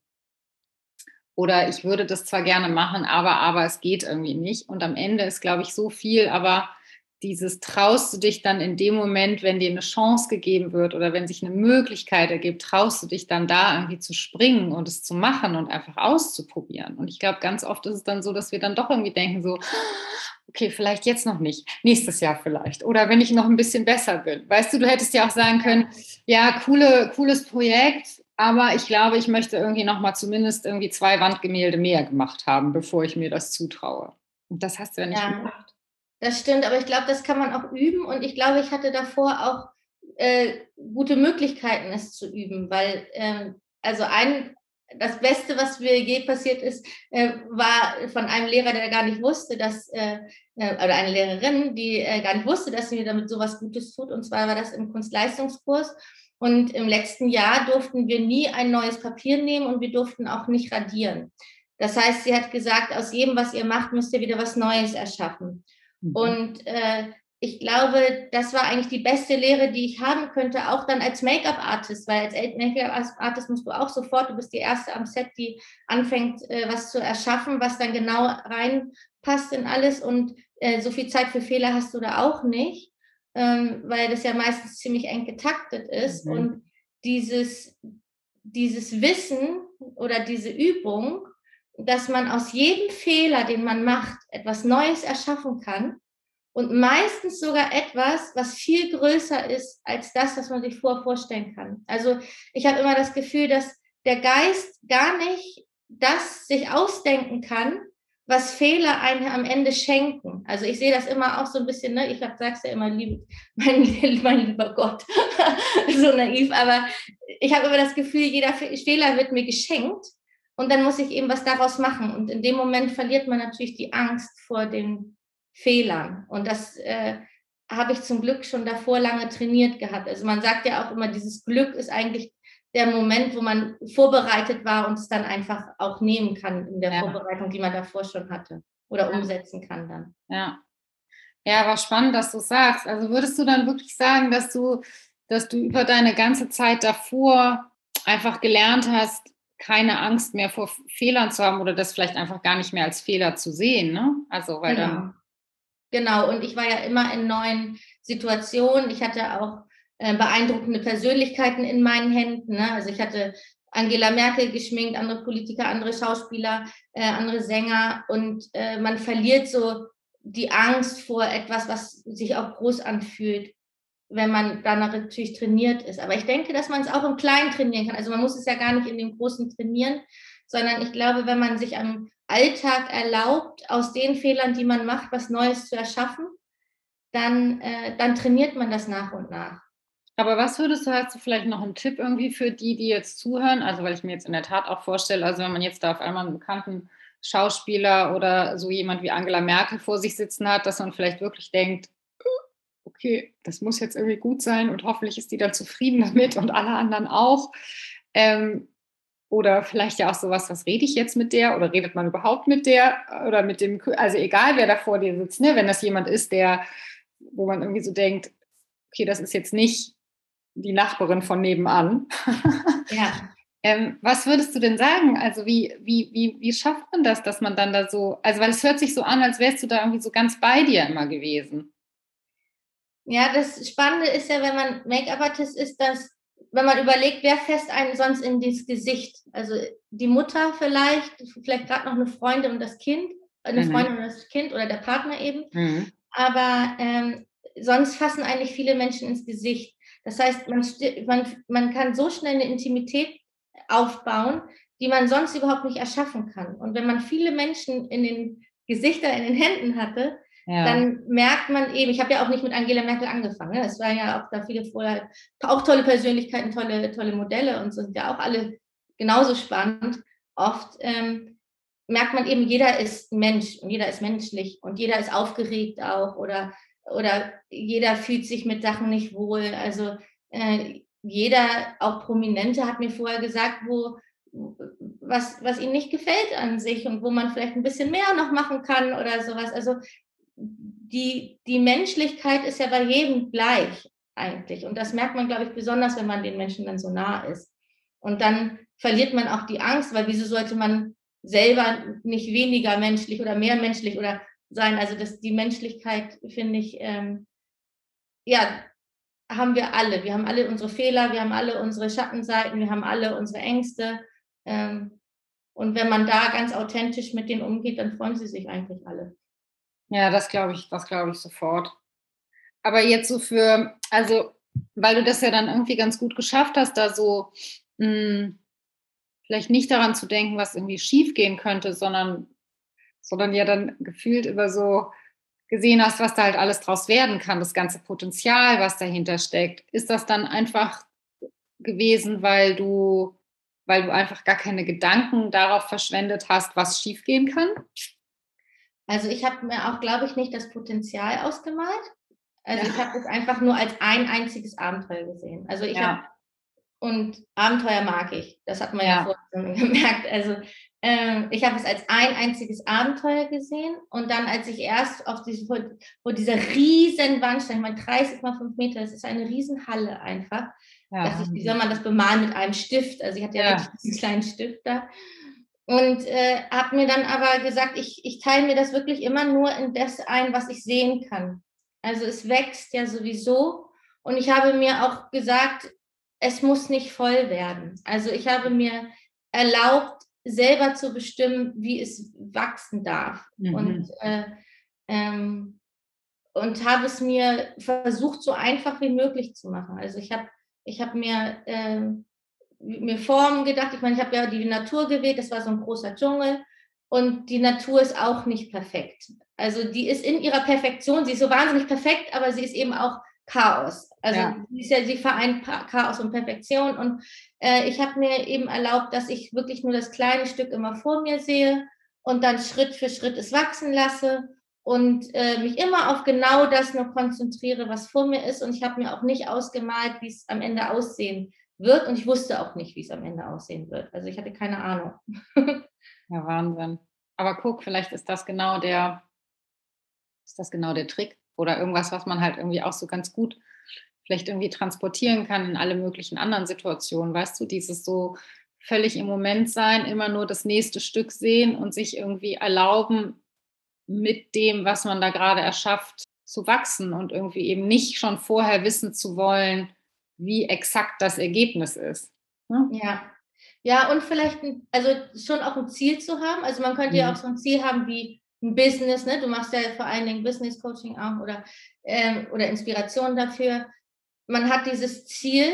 oder ich würde das zwar gerne machen, aber, aber es geht irgendwie nicht. Und am Ende ist, glaube ich, so viel, aber dieses traust du dich dann in dem Moment, wenn dir eine Chance gegeben wird oder wenn sich eine Möglichkeit ergibt, traust du dich dann da irgendwie zu springen und es zu machen und einfach auszuprobieren. Und ich glaube, ganz oft ist es dann so, dass wir dann doch irgendwie denken so, okay, vielleicht jetzt noch nicht, nächstes Jahr vielleicht oder wenn ich noch ein bisschen besser bin. Weißt du, du hättest ja auch sagen können, ja, coole, cooles Projekt, aber ich glaube, ich möchte irgendwie noch mal zumindest irgendwie zwei Wandgemälde mehr gemacht haben, bevor ich mir das zutraue. Und das hast du ja nicht ja. gemacht. Das stimmt, aber ich glaube, das kann man auch üben und ich glaube, ich hatte davor auch äh, gute Möglichkeiten, es zu üben, weil äh, also ein, das Beste, was mir je passiert ist, äh, war von einem Lehrer, der gar nicht wusste, dass, äh, oder eine Lehrerin, die äh, gar nicht wusste, dass sie mir damit sowas Gutes tut, und zwar war das im Kunstleistungskurs und im letzten Jahr durften wir nie ein neues Papier nehmen und wir durften auch nicht radieren. Das heißt, sie hat gesagt, aus jedem, was ihr macht, müsst ihr wieder was Neues erschaffen. Mhm. Und äh, ich glaube, das war eigentlich die beste Lehre, die ich haben könnte, auch dann als Make-up-Artist, weil als Make-up-Artist musst du auch sofort, du bist die Erste am Set, die anfängt, äh, was zu erschaffen, was dann genau reinpasst in alles und äh, so viel Zeit für Fehler hast du da auch nicht, ähm, weil das ja meistens ziemlich eng getaktet ist. Mhm. Und dieses, dieses Wissen oder diese Übung, dass man aus jedem Fehler, den man macht, etwas Neues erschaffen kann und meistens sogar etwas, was viel größer ist als das, was man sich vorher vorstellen kann. Also ich habe immer das Gefühl, dass der Geist gar nicht das sich ausdenken kann, was Fehler einem am Ende schenken. Also ich sehe das immer auch so ein bisschen, ne? Ich sag's ja immer, lieb, mein, mein lieber Gott, so naiv, aber ich habe immer das Gefühl, jeder Fehler wird mir geschenkt. Und dann muss ich eben was daraus machen. Und in dem Moment verliert man natürlich die Angst vor den Fehlern. Und das äh, habe ich zum Glück schon davor lange trainiert gehabt. Also man sagt ja auch immer, dieses Glück ist eigentlich der Moment, wo man vorbereitet war und es dann einfach auch nehmen kann in der ja. Vorbereitung, die man davor schon hatte oder ja. umsetzen kann dann. Ja. Ja, war spannend, dass du sagst. Also würdest du dann wirklich sagen, dass du, dass du über deine ganze Zeit davor einfach gelernt hast, keine Angst mehr vor Fehlern zu haben oder das vielleicht einfach gar nicht mehr als Fehler zu sehen, ne? Also, weil genau. dann... Genau, und ich war ja immer in neuen Situationen. Ich hatte auch äh, beeindruckende Persönlichkeiten in meinen Händen, ne? Also ich hatte Angela Merkel geschminkt, andere Politiker, andere Schauspieler, äh, andere Sänger und äh, man verliert so die Angst vor etwas, was sich auch groß anfühlt, wenn man danach natürlich trainiert ist. Aber ich denke, dass man es auch im Kleinen trainieren kann. Also man muss es ja gar nicht in dem Großen trainieren, sondern ich glaube, wenn man sich am Alltag erlaubt, aus den Fehlern, die man macht, was Neues zu erschaffen, dann, äh, dann trainiert man das nach und nach. Aber was würdest du, hast du vielleicht noch einen Tipp irgendwie für die, die jetzt zuhören? Also, weil ich mir jetzt in der Tat auch vorstelle, also, wenn man jetzt da auf einmal einen bekannten Schauspieler oder so jemand wie Angela Merkel vor sich sitzen hat, dass man vielleicht wirklich denkt: „Okay, das muss jetzt irgendwie gut sein und hoffentlich ist die dann zufrieden damit und alle anderen auch.“ Ähm, oder vielleicht ja auch so was: „Was rede ich jetzt mit der?“ Oder redet man überhaupt mit der oder mit dem Kü also, egal wer da vor dir sitzt, ne? Wenn das jemand ist, der wo man irgendwie so denkt: „Okay, das ist jetzt nicht die Nachbarin von nebenan.“ Ja. Ähm, was würdest du denn sagen? Also, wie wie wie wie schafft man das, dass man dann da so, also, weil es hört sich so an, als wärst du da irgendwie so ganz bei dir immer gewesen. Ja, das Spannende ist ja, wenn man Make-up-Artist ist, dass wenn man überlegt, wer fässt einem sonst in das Gesicht? Also, die Mutter vielleicht, vielleicht grad noch 'ne Freundin und das Kind, eine Mhm. Freundin und das Kind oder der Partner eben. Mhm. Aber, ähm, sonst fassen eigentlich viele Menschen ins Gesicht. Das heißt, man sti man man kann so schnell 'ne Intimität aufbauen, die man sonst überhaupt nicht erschaffen kann. Und wenn man viele Menschen in den Gesichtern in den Händen hatte, Ja. dann merkt man eben, ich habe ja auch nicht mit Angela Merkel angefangen, ne? Es waren ja auch da viele vorher auch tolle Persönlichkeiten, tolle tolle Modelle und so, sind ja auch alle genauso spannend. Oft, ähm, merkt man eben, jeder ist Mensch und jeder ist menschlich und jeder ist aufgeregt auch oder oder jeder fühlt sich mit Sachen nicht wohl. Also, äh, jeder, auch Prominente, hat mir vorher gesagt, wo was was ihnen nicht gefällt an sich und wo man vielleicht 'n bisschen mehr noch machen kann oder so was. Also, die die Menschlichkeit ist ja bei jedem gleich eigentlich. Und das merkt man, glaube ich, besonders, wenn man den Menschen dann so nah ist. Und dann verliert man auch die Angst, weil wieso sollte man selber nicht weniger menschlich oder mehr menschlich oder sein? Also, das die Menschlichkeit finde ich, ähm, ja, haben wir alle. Wir haben alle unsere Fehler, wir haben alle unsere Schattenseiten, wir haben alle unsere Ängste. Ähm, und wenn man da ganz authentisch mit denen umgeht, dann freuen sie sich eigentlich alle. Ja, das glaube ich, das glaube ich sofort. Aber jetzt so für, also, weil du das ja dann irgendwie ganz gut geschafft hast, da so, hm, vielleicht nicht daran zu denken, was irgendwie schiefgehen könnte, sondern sondern ja dann gefühlt über so gesehen hast, was da halt alles draus werden kann, das ganze Potenzial, was dahinter steckt. Ist das dann einfach gewesen, weil du weil du einfach gar keine Gedanken darauf verschwendet hast, was schiefgehen kann? Also, ich habe mir auch, glaube ich, nicht das Potenzial ausgemalt. Also, ich Ja, habe das einfach nur als ein einziges Abenteuer gesehen. Also, ich habe ja, und Abenteuer mag ich. Das hat man ja ja, vorher schon gemerkt. Also, ähm, ich habe es als ein einziges Abenteuer gesehen und dann, als ich erst auf diese vor vor dieser riesen Wand stand, ich meine dreißig mal fünf Meter, das ist eine Riesenhalle einfach, ja, dachte ich: „Wie soll Wahnsinn. man das bemalen mit einem Stift?“ Also, ich hatte ja wirklich Ja, diesen kleinen Stift da und, äh, habe mir dann aber gesagt, ich ich teile mir das wirklich immer nur in das ein, was ich sehen kann. Also, es wächst ja sowieso und ich habe mir auch gesagt, es muss nicht voll werden. Also, ich habe mir erlaubt, selber zu bestimmen, wie es wachsen darf und, mhm. äh, ähm und habe es mir versucht, so einfach wie möglich zu machen. Also, ich habe ich habe mir, ähm mir Formen gedacht. Ich meine, ich habe ja die Natur gewählt, das war so 'n großer Dschungel und die Natur ist auch nicht perfekt. Also, die ist in ihrer Perfektion, sie ist so wahnsinnig perfekt, aber sie ist eben auch Chaos. Also, Ja, sie ist ja sie vereint Pa Chaos und Perfektion und, äh, ich habe mir eben erlaubt, dass ich wirklich nur das kleine Stück immer vor mir sehe und dann Schritt für Schritt es wachsen lasse und, äh, mich immer auf genau das nur konzentriere, was vor mir ist und ich habe mir auch nicht ausgemalt, wie's am Ende aussehen wird und ich wusste auch nicht, wie es am Ende aussehen wird. Also, ich hatte keine Ahnung. ja, Wahnsinn. Aber guck, vielleicht ist das genau der ist das genau der Trick oder irgendwas, was man halt irgendwie auch so ganz gut vielleicht irgendwie transportieren kann in alle möglichen anderen Situationen. Weißt du, dieses so völlig im Moment sein, immer nur das nächste Stück sehen und sich irgendwie erlauben, mit dem, was man da gerade erschafft, zu wachsen und irgendwie eben nicht schon vorher wissen zu wollen, wie exakt das Ergebnis ist, ne? Ja. Ja, und vielleicht 'n also, schon auch 'n Ziel zu haben. Also, man könnte ja auch Mhm. so 'n Ziel haben wie 'n Business, ne? Du machst ja vor allen Dingen Business Coaching auch oder, ähm oder Inspiration dafür. Man hat dieses Ziel,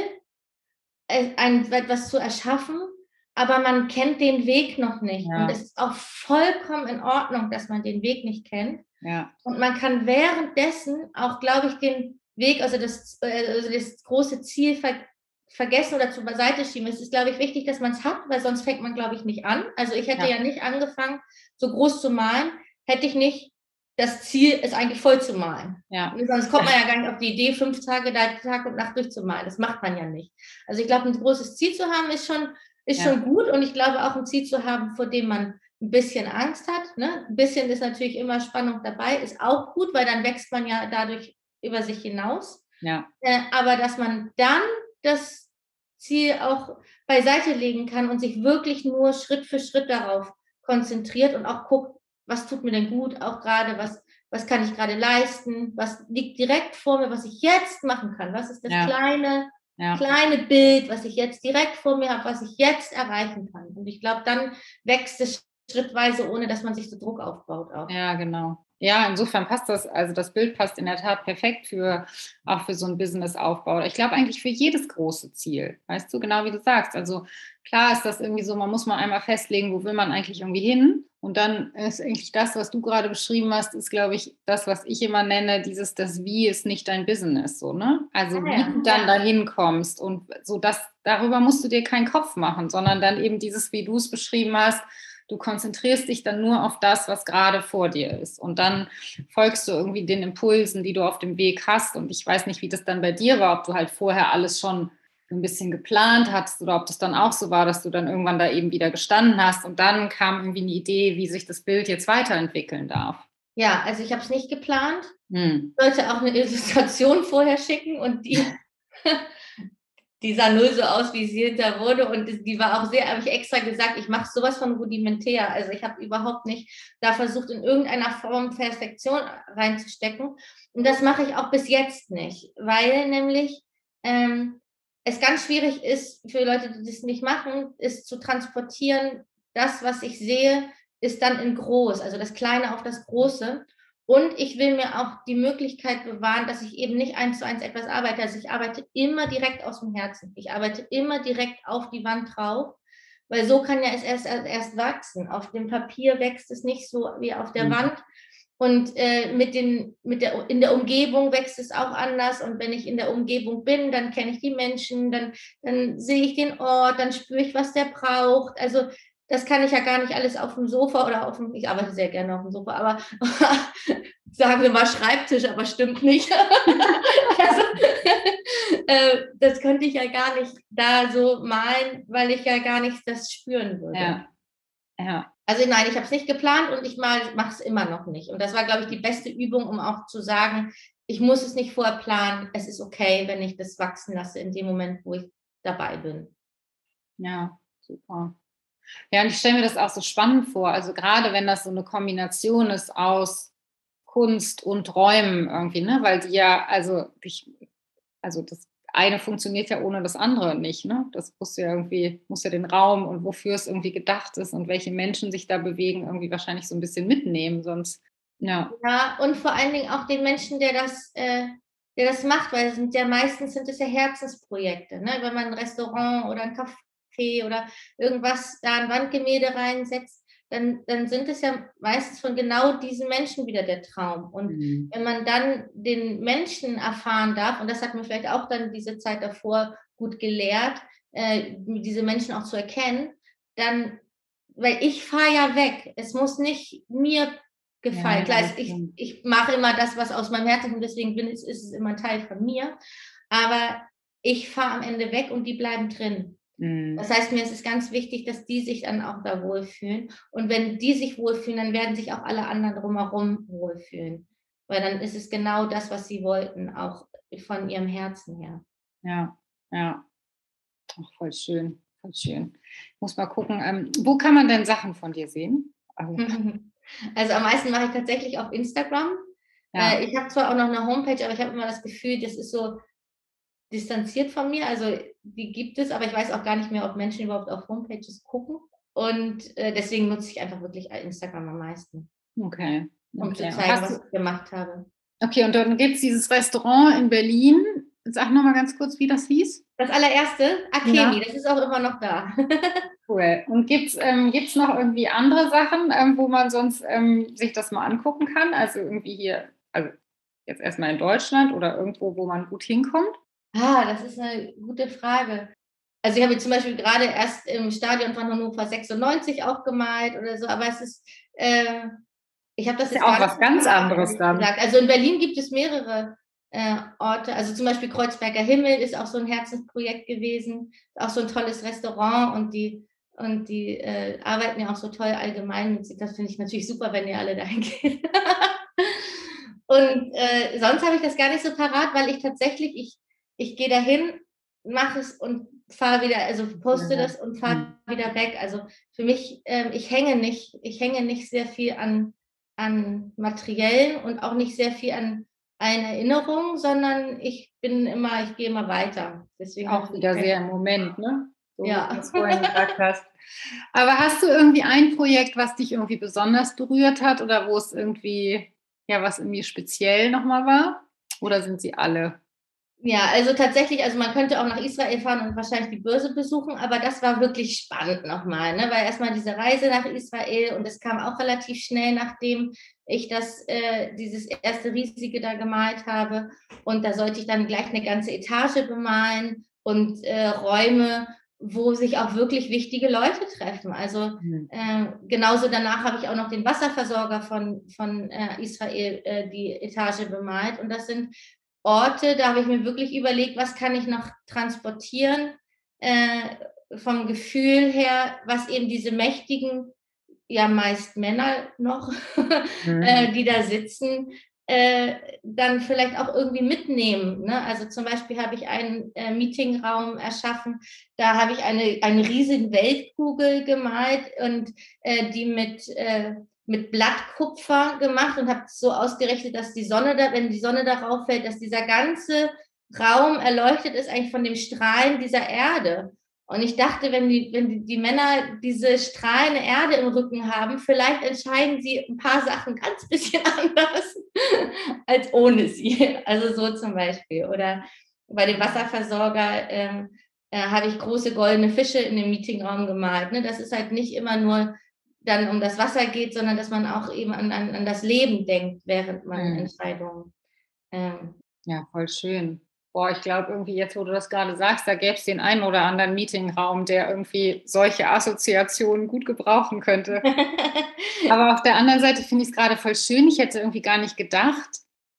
äh, ein etwas zu erschaffen, aber man kennt den Weg noch nicht. Und Ja, es ist auch vollkommen in Ordnung, dass man den Weg nicht kennt. ja, Und man kann währenddessen auch, glaube ich, den Weg, also das, also das große Ziel ver vergessen oder zur Seite schieben. Es ist, glaube ich, wichtig, dass man es hat, weil sonst fängt man, glaube ich, nicht an. Also ich hätte Ja. ja nicht angefangen, so groß zu malen, hätte ich nicht das Ziel, es eigentlich voll zu malen. Ja. Sonst kommt man ja gar nicht auf die Idee, fünf Tage da Tag und Nacht durchzumalen. Das macht man ja nicht. Also ich glaube, ein großes Ziel zu haben, ist schon, ist Ja. schon gut. Und ich glaube auch ein Ziel zu haben, vor dem man ein bisschen Angst hat. Ne? Ein bisschen ist natürlich immer Spannung dabei, ist auch gut, weil dann wächst man ja dadurch über sich hinaus. Ja. Äh, aber dass man dann das Ziel auch beiseite legen kann und sich wirklich nur Schritt für Schritt darauf konzentriert und auch guckt, was tut mir denn gut, auch gerade, was, was kann ich gerade leisten, was liegt direkt vor mir, was ich jetzt machen kann, was ist das Ja. kleine, Ja. kleine Bild, was ich jetzt direkt vor mir habe, was ich jetzt erreichen kann. Und ich glaube, dann wächst es schrittweise, ohne dass man sich so Druck aufbaut auch. Ja, genau. Ja, insofern passt das, also das Bild passt in der Tat perfekt für, auch für so einen Businessaufbau. Ich glaube eigentlich für jedes große Ziel, weißt du, genau wie du sagst. Also klar ist das irgendwie so, man muss mal einmal festlegen, wo will man eigentlich irgendwie hin. Und dann ist eigentlich das, was du gerade beschrieben hast, ist, glaube ich, das, was ich immer nenne, dieses, das Wie ist nicht dein Business, so, ne? Also Ah, wie ja, du dann ja. dahin kommst und so, das, darüber musst du dir keinen Kopf machen, sondern dann eben dieses, wie du es beschrieben hast, du konzentrierst dich dann nur auf das, was gerade vor dir ist. Und dann folgst du irgendwie den Impulsen, die du auf dem Weg hast. Und ich weiß nicht, wie das dann bei dir war, ob du halt vorher alles schon ein bisschen geplant hattest oder ob das dann auch so war, dass du dann irgendwann da eben wieder gestanden hast und dann kam irgendwie eine Idee, wie sich das Bild jetzt weiterentwickeln darf. Ja, also ich habe es nicht geplant. Hm. Ich sollte auch eine Illustration vorher schicken und die, die sah null so aus, wie sie hinter wurde. Und die war auch sehr, habe ich extra gesagt, ich mache sowas von rudimentär. Also ich habe überhaupt nicht da versucht, in irgendeiner Form Perfektion reinzustecken. Und das mache ich auch bis jetzt nicht, weil nämlich ähm, es ganz schwierig ist für Leute, die das nicht machen, ist zu transportieren, das, was ich sehe, ist dann in groß, also das Kleine auf das Große. Und ich will mir auch die Möglichkeit bewahren, dass ich eben nicht eins zu eins etwas arbeite. Also ich arbeite immer direkt aus dem Herzen. Ich arbeite immer direkt auf die Wand drauf, weil so kann ja es erst, erst wachsen. Auf dem Papier wächst es nicht so wie auf der Mhm. Wand. Und äh, mit den, mit der, in der Umgebung wächst es auch anders. Und wenn ich in der Umgebung bin, dann kenne ich die Menschen, dann, dann sehe ich den Ort, dann spüre ich, was der braucht. Also das kann ich ja gar nicht alles auf dem Sofa oder auf dem, ich arbeite sehr gerne auf dem Sofa, aber sagen wir mal Schreibtisch, aber stimmt nicht. also, äh, das könnte ich ja gar nicht da so malen, weil ich ja gar nicht das spüren würde. Ja, ja. Also nein, ich habe es nicht geplant und ich mache es immer noch nicht. Und das war, glaube ich, die beste Übung, um auch zu sagen, ich muss es nicht vorher planen. Es ist okay, wenn ich das wachsen lasse in dem Moment, wo ich dabei bin. Ja, super. Ja, und ich stelle mir das auch so spannend vor. Also gerade wenn das so eine Kombination ist aus Kunst und Räumen irgendwie, ne? Weil die ja, also ich, also das eine funktioniert ja ohne das andere nicht, ne? Das muss ja irgendwie, muss ja den Raum und wofür es irgendwie gedacht ist und welche Menschen sich da bewegen, irgendwie wahrscheinlich so ein bisschen mitnehmen, sonst, ja. Ja, und vor allen Dingen auch den Menschen, der das, äh, der das macht, weil es sind ja meistens sind es ja Herzensprojekte, ne? Wenn man ein Restaurant oder ein Café oder irgendwas da ein Wandgemälde reinsetzt, dann, dann sind es ja meistens von genau diesen Menschen wieder der Traum. Und Mhm. wenn man dann den Menschen erfahren darf, und das hat mir vielleicht auch dann diese Zeit davor gut gelehrt, äh, diese Menschen auch zu erkennen, dann, weil ich fahre ja weg. Es muss nicht mir gefallen. Ja, Klar, das ich, stimmt. ich mache immer das, was aus meinem Herzen kommt, deswegen bin, ist, ist es immer ein Teil von mir. Aber ich fahre am Ende weg und die bleiben drin. Mhm. Das heißt, mir ist es ganz wichtig, dass die sich dann auch da wohlfühlen. Und wenn die sich wohlfühlen, dann werden sich auch alle anderen drumherum wohlfühlen. Weil dann ist es genau das, was sie wollten, auch von ihrem Herzen her. Ja, ja. Ach, voll schön, voll schön. Ich muss mal gucken, ähm, wo kann man denn Sachen von dir sehen? Also, Also am meisten mache ich tatsächlich auf Instagram. ja, Äh, ich habe zwar auch noch eine Homepage, aber ich habe immer das Gefühl, das ist so distanziert von mir. Also die gibt es, aber ich weiß auch gar nicht mehr, ob Menschen überhaupt auf Homepages gucken. Und äh, deswegen nutze ich einfach wirklich Instagram am meisten, okay, um zu okay. Und zeigen, hast du, was ich gemacht habe. okay, und dann gibt es dieses Restaurant in Berlin. Sag noch mal ganz kurz, wie das hieß. Das allererste, Akemi, Ja. das ist auch immer noch da. Cool. Und gibt es ähm, gibt's noch irgendwie andere Sachen, ähm, wo man sonst ähm, sich das mal angucken kann? Also irgendwie hier, also jetzt erstmal in Deutschland oder irgendwo, wo man gut hinkommt? Ah, das ist eine gute Frage. Also, ich habe jetzt zum Beispiel gerade erst im Stadion von Hannover sechsundneunzig auch gemalt oder so, aber es ist, äh ich habe das Ist ja jetzt auch gar nicht was so ganz parat, anderes ehrlich dann. gesagt. Also, in Berlin gibt es mehrere, äh, Orte. Also, zum Beispiel Kreuzberger Himmel ist auch so 'n Herzensprojekt gewesen, auch so 'n tolles Restaurant und die und die, äh, arbeiten ja auch so toll allgemeinnützig. Das finde ich natürlich super, wenn ihr alle dahin geht. Und, äh, sonst habe ich das gar nicht so parat, weil ich tatsächlich ich ich gehe dahin, mache es und fahre wieder, also, poste das und fahre Mhm. wieder weg. Also, für mich, ähm ich hänge nicht ich hänge nicht sehr viel an an Materiellen und auch nicht sehr viel an eine Erinnerung, sondern ich bin immer ich gehe immer weiter. Deswegen habe Auch ich wieder sehr kein im Moment, ne? So wie du ja. das vorhin gesagt hast. Aber hast du irgendwie ein Projekt, was dich irgendwie besonders berührt hat oder wo es irgendwie ja, was irgendwie speziell noch mal war? Oder sind sie alle? Ja, also tatsächlich, also man könnte auch nach Israel fahren und wahrscheinlich die Börse besuchen, aber das war wirklich spannend noch mal, ne? Weil erst mal diese Reise nach Israel und es kam auch relativ schnell, nachdem ich das äh, dieses erste riesige da gemalt habe. Und da sollte ich dann gleich 'ne ganze Etage bemalen und, äh, Räume, wo sich auch wirklich wichtige Leute treffen. Also, Mhm. äh, genauso danach habe ich auch noch den Wasserversorger von von, äh, Israel, äh, die Etage bemalt. Und das sind Orte, da habe ich mir wirklich überlegt: „Was kann ich noch transportieren, äh, vom Gefühl her, was eben diese mächtigen, ja meist Männer noch, Mhm. äh, die da sitzen, äh, dann vielleicht auch irgendwie mitnehmen“, ne? Also, zum Beispiel habe ich einen, äh, Meetingraum erschaffen, da habe ich eine eine riesige Weltkugel gemalt und, äh, die mit äh, mit Blattkupfer gemacht und habe so ausgerechnet, dass die Sonne da wenn die Sonne darauf fällt, dass dieser ganze Raum erleuchtet ist eigentlich von den Strahlen dieser Erde. Und ich dachte, wenn die wenn die die Männer diese strahlende Erde im Rücken haben, vielleicht entscheiden sie 'n paar Sachen ganz bisschen anders als ohne sie. Also, so zum Beispiel. Oder bei dem Wasserversorger, ähm, äh, habe ich große goldene Fische in dem Meetingraum gemalt, ne? Dass es halt nicht immer nur dann um das Wasser geht, sondern dass man auch eben an an an das Leben denkt, während man Mhm. Entscheidungen, ähm Ja, voll schön. Boah, ich glaube irgendwie jetzt, wo du das grade sagst, da gäb's den einen oder anderen Meetingraum, der irgendwie solche Assoziationen gut gebrauchen könnte. Aber auf der anderen Seite finde ich's grade voll schön. Ich hätte irgendwie gar nicht gedacht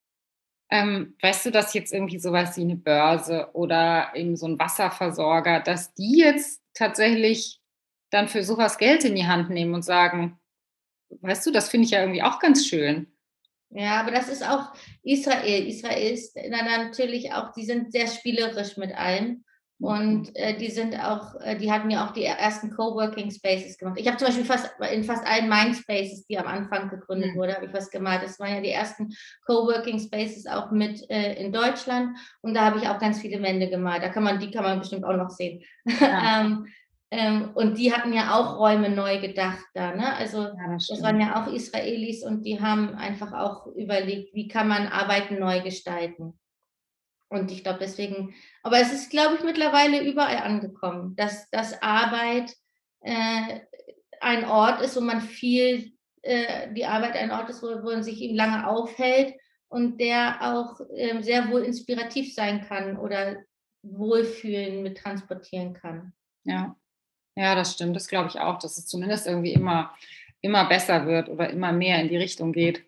ähm, weißt du, dass jetzt irgendwie so was wie 'ne Börse oder eben so 'n Wasserversorger, dass die jetzt tatsächlich dann für so was Geld in die Hand nehmen und sagen weißt du, das finde ich ja irgendwie auch ganz schön. Ja, aber das ist auch Israel. Israel ist na natürlich auch die sind sehr spielerisch mit allem Mhm. und, äh, die sind auch äh, die hatten ja auch die ersten Coworking Spaces gemacht. Ich habe zum Beispiel fast in fast allen Mindspaces, die am Anfang gegründet Mhm. wurde, habe ich was gemalt. Das waren ja die ersten Coworking Spaces auch mit, äh, in Deutschland und da habe ich auch ganz viele Wände gemalt. Da kann man die kann man bestimmt auch noch sehen. Ja. Ähm, ähm, und die hatten ja auch Räume neu gedacht da, ne? Also, Ja, das das waren stimmt. ja auch Israelis und die haben einfach auch überlegt: „Wie kann man Arbeiten neu gestalten?“ Und ich glaube deswegen aber es ist, glaube ich, mittlerweile überall angekommen, dass dass Arbeit, äh, ein Ort ist, wo man viel äh, die Arbeit ein Ort ist, wo wo man sich eben lange aufhält und der auch, ähm, sehr wohl inspirativ sein kann oder Wohlfühlen mit transportieren kann. Ja. Ja, das stimmt. Das glaube ich auch, dass es zumindest irgendwie immer immer besser wird oder immer mehr in die Richtung geht.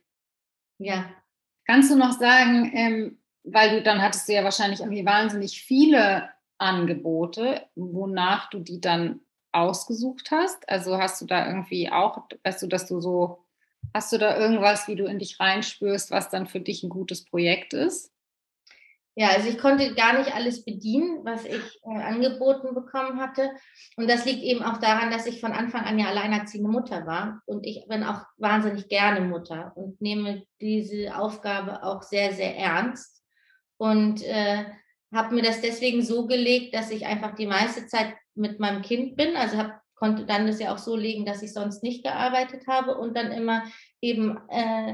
Ja. Kannst du noch sagen, ähm weil du dann hattest du ja wahrscheinlich irgendwie wahnsinnig viele Angebote, wonach du die dann ausgesucht hast. Also, hast du da irgendwie auch weißt du, dass du so hast du da irgendwas, wie du in dich reinspürst, was dann für dich 'n gutes Projekt ist? Ja, also ich konnte gar nicht alles bedienen, was ich, äh, angeboten bekommen hatte. Und das liegt eben auch daran, dass ich von Anfang an ja alleinerziehende Mutter war und ich bin auch wahnsinnig gerne Mutter und nehme diese Aufgabe auch sehr, sehr ernst und, äh, habe mir das deswegen so gelegt, dass ich einfach die meiste Zeit mit meinem Kind bin. Also, habe konnte dann das ja auch so legen, dass ich sonst nicht gearbeitet habe und dann immer eben, äh,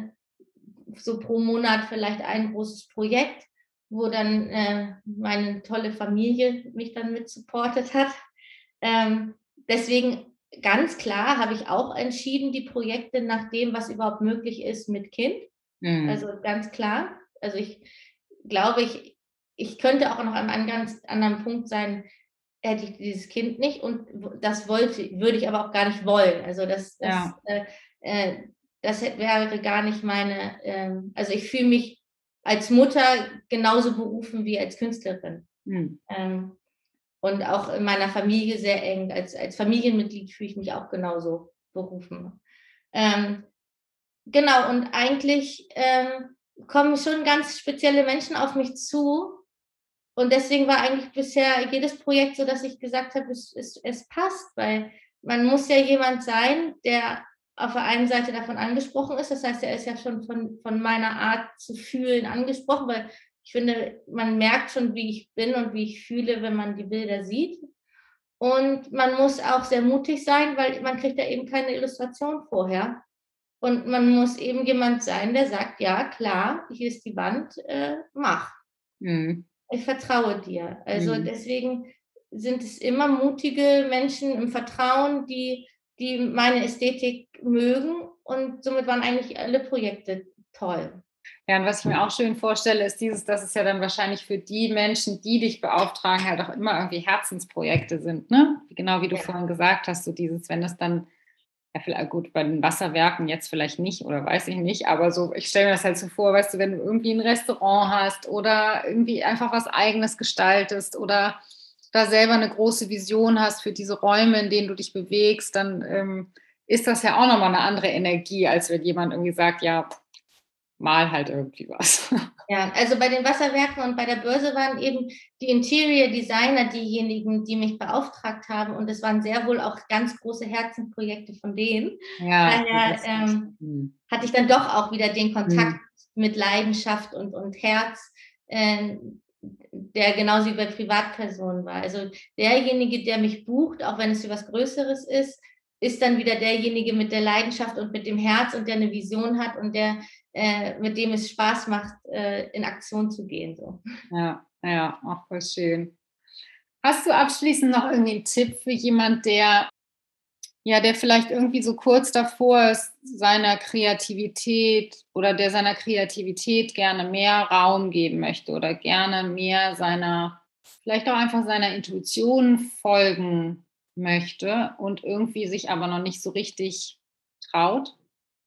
so pro Monat vielleicht ein großes Projekt, wo dann, äh, meine tolle Familie mich dann mit supportet hat. Ähm, deswegen ganz klar habe ich auch entschieden, die Projekte nach dem, was überhaupt möglich ist mit Kind. Mhm. Also, ganz klar. Also ich glaube, ich, ich könnte auch noch an einem ganz anderen Punkt sein, hätte ich dieses Kind nicht und das wollte, würde ich aber auch gar nicht wollen. Also das, das, Ja. äh, äh, das wäre gar nicht meine, äh, also ich fühle mich als Mutter genauso berufen wie als Künstlerin. Hm. Ähm, und auch in meiner Familie sehr eng. Als, als Familienmitglied fühle ich mich auch genauso berufen. Ähm, genau, und eigentlich ähm, kommen schon ganz spezielle Menschen auf mich zu. Und deswegen war eigentlich bisher jedes Projekt so, dass ich gesagt habe, es, es, es passt, weil man muss ja jemand sein, der auf der einen Seite davon angesprochen ist. Das heißt, er ist ja schon von, von meiner Art zu fühlen angesprochen, weil ich finde, man merkt schon, wie ich bin und wie ich fühle, wenn man die Bilder sieht. Und man muss auch sehr mutig sein, weil man kriegt ja eben keine Illustration vorher. Und man muss eben jemand sein, der sagt, ja, klar, hier ist die Wand, äh, mach. Mhm. Ich vertraue dir. Also Mhm. deswegen sind es immer mutige Menschen im Vertrauen, die, die meine Ästhetik mögen. Und somit waren eigentlich alle Projekte toll. Ja, und was ich mir auch schön vorstelle, ist dieses, dass es ja dann wahrscheinlich für die Menschen, die dich beauftragen, halt auch immer irgendwie Herzensprojekte sind, ne? Genau wie du Ja. vorhin gesagt hast, so dieses, wenn das dann, ja, vielleicht gut, bei den Wasserwerken jetzt vielleicht nicht oder weiß ich nicht, aber so, ich stelle mir das halt so vor, weißt du, wenn du irgendwie ein Restaurant hast oder irgendwie einfach was Eigenes gestaltest oder da selber eine große Vision hast für diese Räume, in denen du dich bewegst, dann ähm, ist das ja auch nochmal eine andere Energie, als wenn jemand irgendwie sagt, ja, mal halt irgendwie was. Ja, also bei den Wasserwerken und bei der Börse waren eben die Interior Designer diejenigen, die mich beauftragt haben. Und es waren sehr wohl auch ganz große Herzenprojekte von denen. Ja, Daher ähm, hm. hatte ich dann doch auch wieder den Kontakt Hm. mit Leidenschaft und, und Herz, äh, der genauso wie bei Privatpersonen war. Also derjenige, der mich bucht, auch wenn es für was Größeres ist, ist dann wieder derjenige mit der Leidenschaft und mit dem Herz und der eine Vision hat und der äh, mit dem es Spaß macht, äh, in Aktion zu gehen. So. Ja, ja, auch voll schön. Hast du abschließend noch irgendwie einen Tipp für jemand, der, ja, der vielleicht irgendwie so kurz davor ist, seiner Kreativität oder der seiner Kreativität gerne mehr Raum geben möchte oder gerne mehr seiner, vielleicht auch einfach seiner Intuition folgen möchte und irgendwie sich aber noch nicht so richtig traut?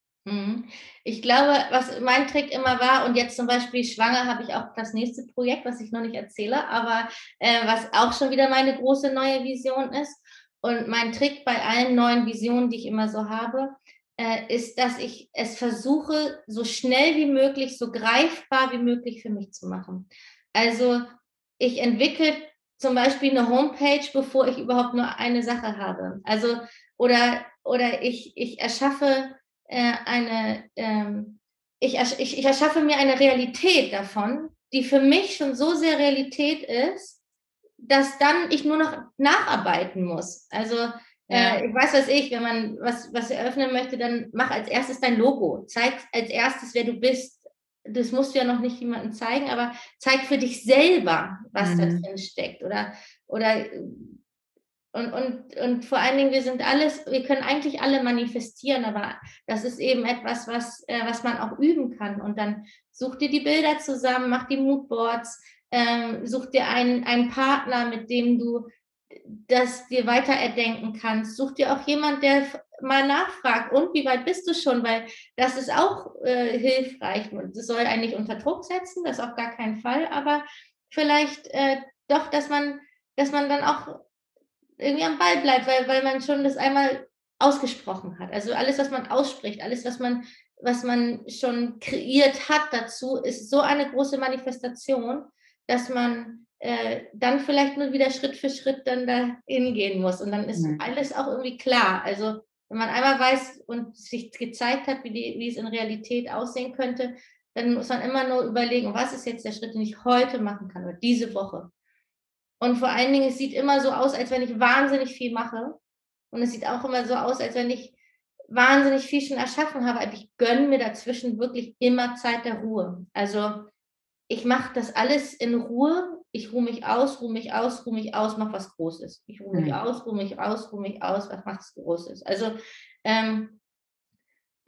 Ich glaube, was mein Trick immer war, und jetzt zum Beispiel schwanger habe ich auch das nächste Projekt, was ich noch nicht erzähle, aber äh, was auch schon wieder meine große neue Vision ist. Und mein Trick bei allen neuen Visionen, die ich immer so habe, äh, ist, dass ich es versuche, so schnell wie möglich, so greifbar wie möglich für mich zu machen. Also ich entwickle zum Beispiel eine Homepage, bevor ich überhaupt nur eine Sache habe. Also oder, oder ich, ich erschaffe äh, eine, ähm, ich, ich, ich erschaffe mir eine Realität davon, die für mich schon so sehr Realität ist, dass dann ich nur noch nacharbeiten muss. Also Ja. äh, ich weiß, was ich, wenn man was, was eröffnen möchte, dann mach als erstes dein Logo. Zeig als erstes, wer du bist. Das musst du ja noch nicht jemandem zeigen, aber zeig für dich selber, was da Mhm. drin steckt. Oder, oder und, und, und vor allen Dingen, wir sind alles, wir können eigentlich alle manifestieren, aber das ist eben etwas, was, äh, was man auch üben kann. Und dann such dir die Bilder zusammen, mach die Moodboards, ähm, such dir einen, einen Partner, mit dem du das dir weiter erdenken kannst. Such dir auch jemand, der mal nachfragt, und wie weit bist du schon? Weil das ist auch äh, hilfreich. Das soll eigentlich unter Druck setzen, das auf gar keinen Fall, aber vielleicht äh, doch, dass man, dass man dann auch irgendwie am Ball bleibt, weil, weil man schon das einmal ausgesprochen hat. Also alles, was man ausspricht, alles, was man, was man schon kreiert hat dazu, ist so eine große Manifestation, dass man äh, dann vielleicht nur wieder Schritt für Schritt dann da hingehen muss. Und dann ist Mhm. alles auch irgendwie klar. Also wenn man einmal weiß und sich gezeigt hat, wie, die, wie es in Realität aussehen könnte, dann muss man immer nur überlegen, was ist jetzt der Schritt, den ich heute machen kann oder diese Woche. Und vor allen Dingen, es sieht immer so aus, als wenn ich wahnsinnig viel mache. Und es sieht auch immer so aus, als wenn ich wahnsinnig viel schon erschaffen habe. Aber ich gönne mir dazwischen wirklich immer Zeit der Ruhe. Also ich mache das alles in Ruhe. Ich ruhe mich aus, ruhe mich aus, ruhe mich aus, mach was Großes. Ich ruhe mich Mhm. aus, ruhe mich aus, ruhe mich aus, was macht was Großes. Also ähm,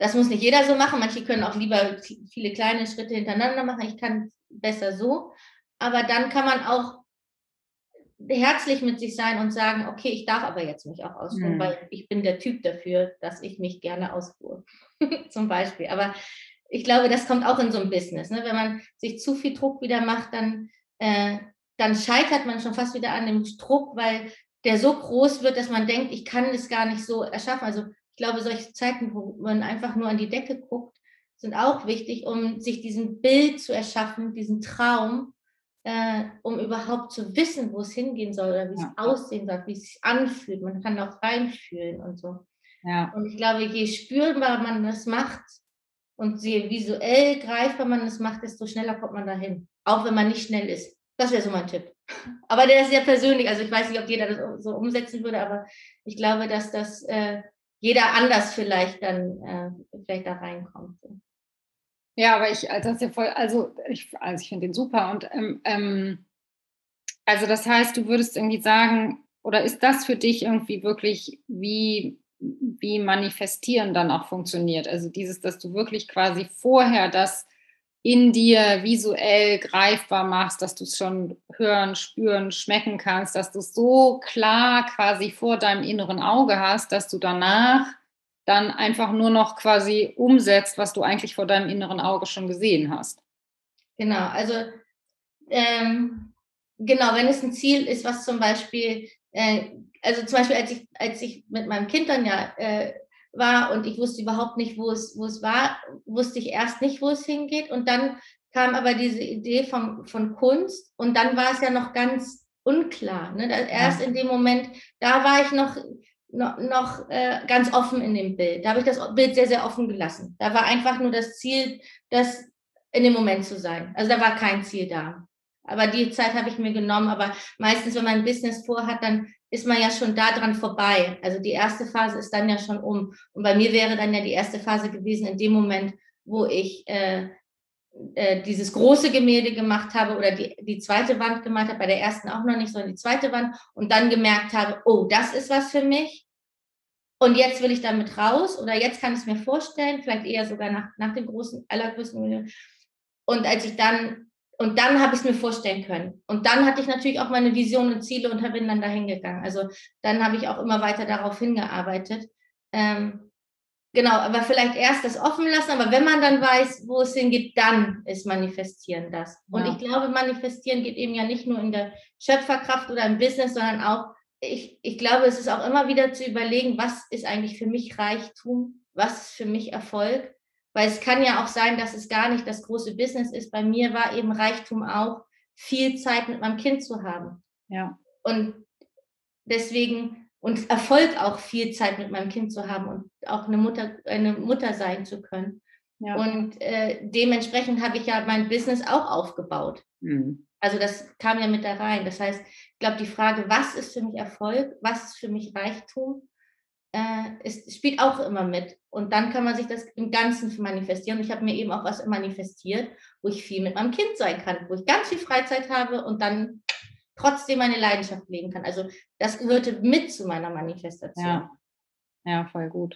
Das muss nicht jeder so machen. Manche können auch lieber viele kleine Schritte hintereinander machen. Ich kann besser so. Aber dann kann man auch herzlich mit sich sein und sagen, okay, ich darf aber jetzt mich auch ausruhen, mhm. weil ich bin der Typ dafür, dass ich mich gerne ausruhe. Zum Beispiel. Aber ich glaube, das kommt auch in so ein Business. Ne? Wenn man sich zu viel Druck wieder macht, dann, äh, dann scheitert man schon fast wieder an dem Druck, weil der so groß wird, dass man denkt, ich kann es gar nicht so erschaffen. Also ich glaube, solche Zeiten, wo man einfach nur an die Decke guckt, sind auch wichtig, um sich diesen Bild zu erschaffen, diesen Traum, äh, um überhaupt zu wissen, wo es hingehen soll oder wie es ja. aussehen soll, wie es sich anfühlt. Man kann auch reinfühlen und so. Ja. Und ich glaube, je spürbar man das macht und je visuell greifbar man das macht, desto schneller kommt man dahin. Auch wenn man nicht schnell ist. Das wäre so mein Tipp. Aber der ist sehr persönlich. Also ich weiß nicht, ob jeder das so umsetzen würde, aber ich glaube, dass das äh, jeder anders vielleicht dann äh, vielleicht da reinkommt. Ja, aber ich, also das ist ja voll, also ich, also ich finde den super. Und ähm, ähm, also das heißt, du würdest irgendwie sagen, oder ist das für dich irgendwie wirklich, wie, wie Manifestieren dann auch funktioniert? Also dieses, dass du wirklich quasi vorher das in dir visuell greifbar machst, dass du es schon hören, spüren, schmecken kannst, dass du es so klar quasi vor deinem inneren Auge hast, dass du danach dann einfach nur noch quasi umsetzt, was du eigentlich vor deinem inneren Auge schon gesehen hast. Genau, also ähm, genau, wenn es ein Ziel ist, was zum Beispiel, äh, also zum Beispiel, als ich, als ich mit meinem Kind dann ja äh, war und ich wusste überhaupt nicht, wo es, wo es war, wusste ich erst nicht, wo es hingeht und dann kam aber diese Idee von, von Kunst und dann war es ja noch ganz unklar. Ne? Erst in dem Moment, da war ich noch noch, noch äh, ganz offen in dem Bild. Da habe ich das Bild sehr, sehr offen gelassen. Da war einfach nur das Ziel, das in dem Moment zu sein. Also da war kein Ziel da. Aber die Zeit habe ich mir genommen. Aber meistens, wenn man ein Business vorhat, dann ist man ja schon da dran vorbei. Also die erste Phase ist dann ja schon um. Und bei mir wäre dann ja die erste Phase gewesen in dem Moment, wo ich äh, äh, dieses große Gemälde gemacht habe oder die, die zweite Wand gemacht habe, bei der ersten auch noch nicht, sondern die zweite Wand und dann gemerkt habe, oh, das ist was für mich und jetzt will ich damit raus oder jetzt kann ich es mir vorstellen, vielleicht eher sogar nach, nach dem großen, allergrößten Gemälde. Und als ich dann, und dann habe ich es mir vorstellen können. Und dann hatte ich natürlich auch meine Vision und Ziele und bin dann dahin gegangen. Also dann habe ich auch immer weiter darauf hingearbeitet. Ähm, Genau, aber vielleicht erst das offen lassen, aber wenn man dann weiß, wo es hingeht, dann ist Manifestieren das. Und ja. ich glaube, Manifestieren geht eben ja nicht nur in der Schöpferkraft oder im Business, sondern auch, ich, ich glaube, es ist auch immer wieder zu überlegen, was ist eigentlich für mich Reichtum, was ist für mich Erfolg, weil es kann ja auch sein, dass es gar nicht das große Business ist. Bei mir war eben Reichtum auch, viel Zeit mit meinem Kind zu haben. Ja. Und deswegen und Erfolg auch viel Zeit mit meinem Kind zu haben und auch eine Mutter, eine Mutter sein zu können. Ja. Und äh, dementsprechend habe ich ja mein Business auch aufgebaut. Mhm. Also das kam ja mit da rein. Das heißt, ich glaube, die Frage, was ist für mich Erfolg, was ist für mich Reichtum, äh, ist, spielt auch immer mit. Und dann kann man sich das im Ganzen manifestieren. Und ich habe mir eben auch was manifestiert, wo ich viel mit meinem Kind sein kann, wo ich ganz viel Freizeit habe und dann trotzdem meine Leidenschaft leben kann. Also das gehörte mit zu meiner Manifestation. Ja, ja, voll gut.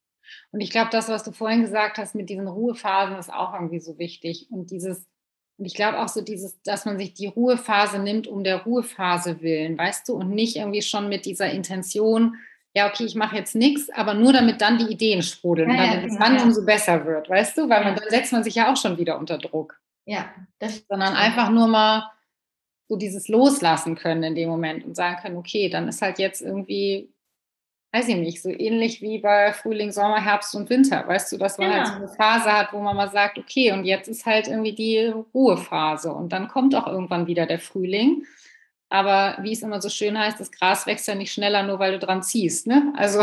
Und ich glaube, das, was du vorhin gesagt hast mit diesen Ruhephasen, ist auch irgendwie so wichtig. Und dieses, und ich glaube auch so dieses, dass man sich die Ruhephase nimmt um der Ruhephase willen, weißt du, und nicht irgendwie schon mit dieser Intention, ja, okay, ich mache jetzt nichts, aber nur damit dann die Ideen sprudeln, ja, und damit ja, es dann ja. umso besser wird, weißt du, weil ja. man, dann setzt man sich ja auch schon wieder unter Druck. Ja, das sondern einfach nur mal so dieses Loslassen können in dem Moment und sagen können, okay, dann ist halt jetzt irgendwie, weiß ich nicht, so ähnlich wie bei Frühling, Sommer, Herbst und Winter, weißt du, dass man genau. halt so eine Phase hat, wo man mal sagt, okay, und jetzt ist halt irgendwie die Ruhephase und dann kommt auch irgendwann wieder der Frühling, aber wie es immer so schön heißt, das Gras wächst ja nicht schneller, nur weil du dran ziehst, ne? Also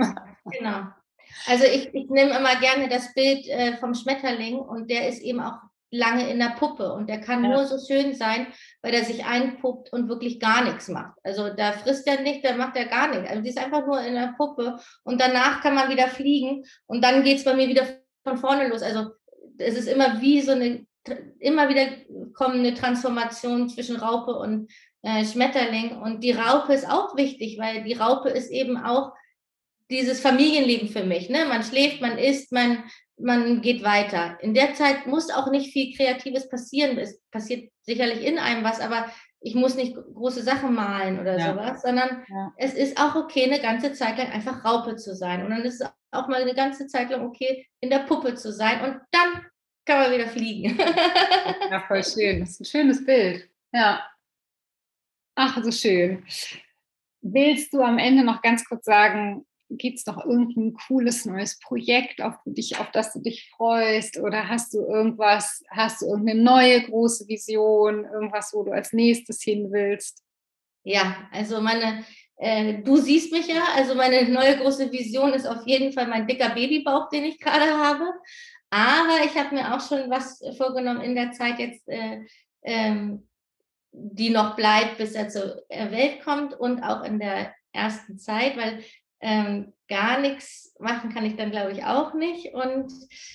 genau. Also ich, ich nehme immer gerne das Bild äh, vom Schmetterling und der ist eben auch lange in der Puppe und der kann ja. nur so schön sein, weil er sich einpuppt und wirklich gar nichts macht. Also da frisst er nicht, da macht er gar nichts. Also die ist einfach nur in der Puppe und danach kann man wieder fliegen und dann geht es bei mir wieder von vorne los. Also es ist immer wie so eine, immer wieder kommende Transformation zwischen Raupe und äh, Schmetterling und die Raupe ist auch wichtig, weil die Raupe ist eben auch dieses Familienleben für mich. Ne? Man schläft, man isst, man, man geht weiter. In der Zeit muss auch nicht viel Kreatives passieren. Es passiert sicherlich in einem was, aber ich muss nicht große Sachen malen oder ja. sowas, sondern ja. es ist auch okay, eine ganze Zeit lang einfach Raupe zu sein. Und dann ist es auch mal eine ganze Zeit lang okay, in der Puppe zu sein. Und dann kann man wieder fliegen. Ja, voll schön. Das ist ein schönes Bild. Ja. Ach, so schön. Willst du am Ende noch ganz kurz sagen, gibt es noch irgendein cooles neues Projekt, auf, dich, auf das du dich freust? Oder hast du irgendwas, hast du irgendeine neue große Vision, irgendwas, wo du als nächstes hin willst? Ja, also meine, äh, du siehst mich ja, also meine neue große Vision ist auf jeden Fall mein dicker Babybauch, den ich gerade habe. Aber ich habe mir auch schon was vorgenommen in der Zeit jetzt, äh, ähm, die noch bleibt, bis er zur Welt kommt und auch in der ersten Zeit, weil ähm, gar nichts machen kann ich dann, glaube ich, auch nicht. Und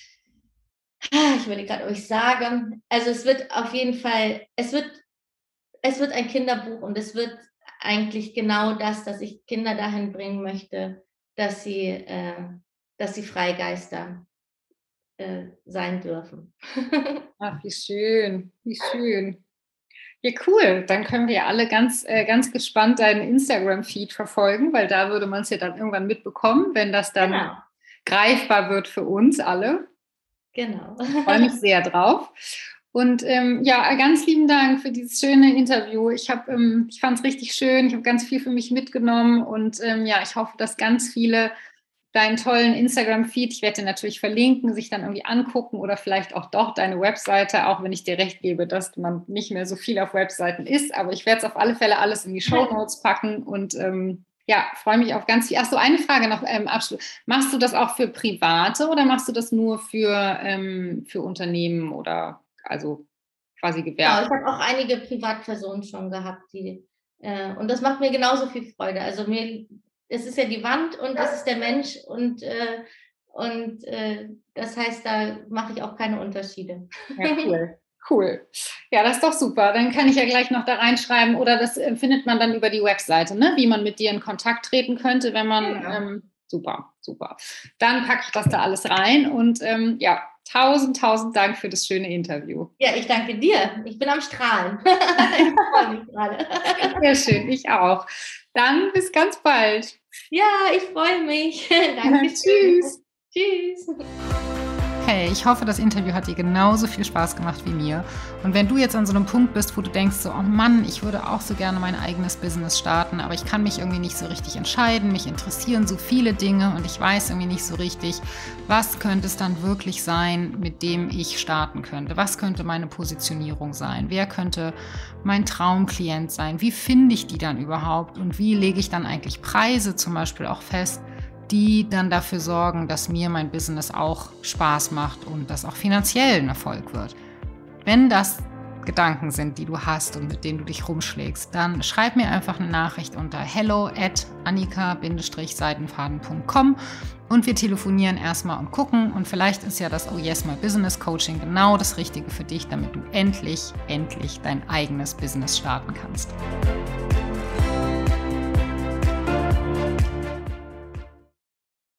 ich überlege gerade, ob ich sage, also es wird auf jeden Fall, es wird, es wird ein Kinderbuch und es wird eigentlich genau das, dass ich Kinder dahin bringen möchte, dass sie, äh, dass sie Freigeister äh, sein dürfen. Ach, wie schön, wie schön. Ja, cool. Dann können wir alle ganz, äh, ganz gespannt deinen Instagram-Feed verfolgen, weil da würde man es ja dann irgendwann mitbekommen, wenn das dann genau. greifbar wird für uns alle. Genau. Ich freue mich sehr drauf. Und ähm, ja, ganz lieben Dank für dieses schöne Interview. Ich, hab, ähm, ich fand es richtig schön. Ich habe ganz viel für mich mitgenommen und ähm, ja, ich hoffe, dass ganz viele deinen tollen Instagram-Feed, ich werde den natürlich verlinken, sich dann irgendwie angucken oder vielleicht auch doch deine Webseite, auch wenn ich dir recht gebe, dass man nicht mehr so viel auf Webseiten ist, aber ich werde es auf alle Fälle alles in die Shownotes packen und ähm, ja, freue mich auf ganz viel. Ach so, eine Frage noch im Abschluss. Machst du das auch für Private oder machst du das nur für, ähm, für Unternehmen oder also quasi Gewerbe? Ja, ich habe auch einige Privatpersonen schon gehabt, die äh, und das macht mir genauso viel Freude. Also mir es ist ja die Wand und es ist der Mensch und, äh, und äh, das heißt, da mache ich auch keine Unterschiede. Ja, cool. Cool. Ja, das ist doch super. Dann kann ich ja gleich noch da reinschreiben oder das äh, findet man dann über die Webseite, ne? Wie man mit dir in Kontakt treten könnte, wenn man, ja. ähm, super, super. Dann packe ich das da alles rein und ähm, ja, tausend, tausend Dank für das schöne Interview. Ja, ich danke dir. Ich bin am Strahlen. Ich freue mich gerade. Sehr schön, ich auch. Dann bis ganz bald. Ja, ich freue mich. Danke. Tschüss. Tschüss. Hey, ich hoffe, das Interview hat dir genauso viel Spaß gemacht wie mir. Und wenn du jetzt an so einem Punkt bist, wo du denkst, so, oh Mann, ich würde auch so gerne mein eigenes Business starten, aber ich kann mich irgendwie nicht so richtig entscheiden, mich interessieren so viele Dinge und ich weiß irgendwie nicht so richtig, was könnte es dann wirklich sein, mit dem ich starten könnte? Was könnte meine Positionierung sein? Wer könnte mein Traumklient sein? Wie finde ich die dann überhaupt? Und wie lege ich dann eigentlich Preise zum Beispiel auch fest, die dann dafür sorgen, dass mir mein Business auch Spaß macht und das auch finanziell ein Erfolg wird. Wenn das Gedanken sind, die du hast und mit denen du dich rumschlägst, dann schreib mir einfach eine Nachricht unter hello at annika seidenfaden punkt com und wir telefonieren erstmal und gucken und vielleicht ist ja das Oh Yes My Business Coaching genau das Richtige für dich, damit du endlich, endlich dein eigenes Business starten kannst.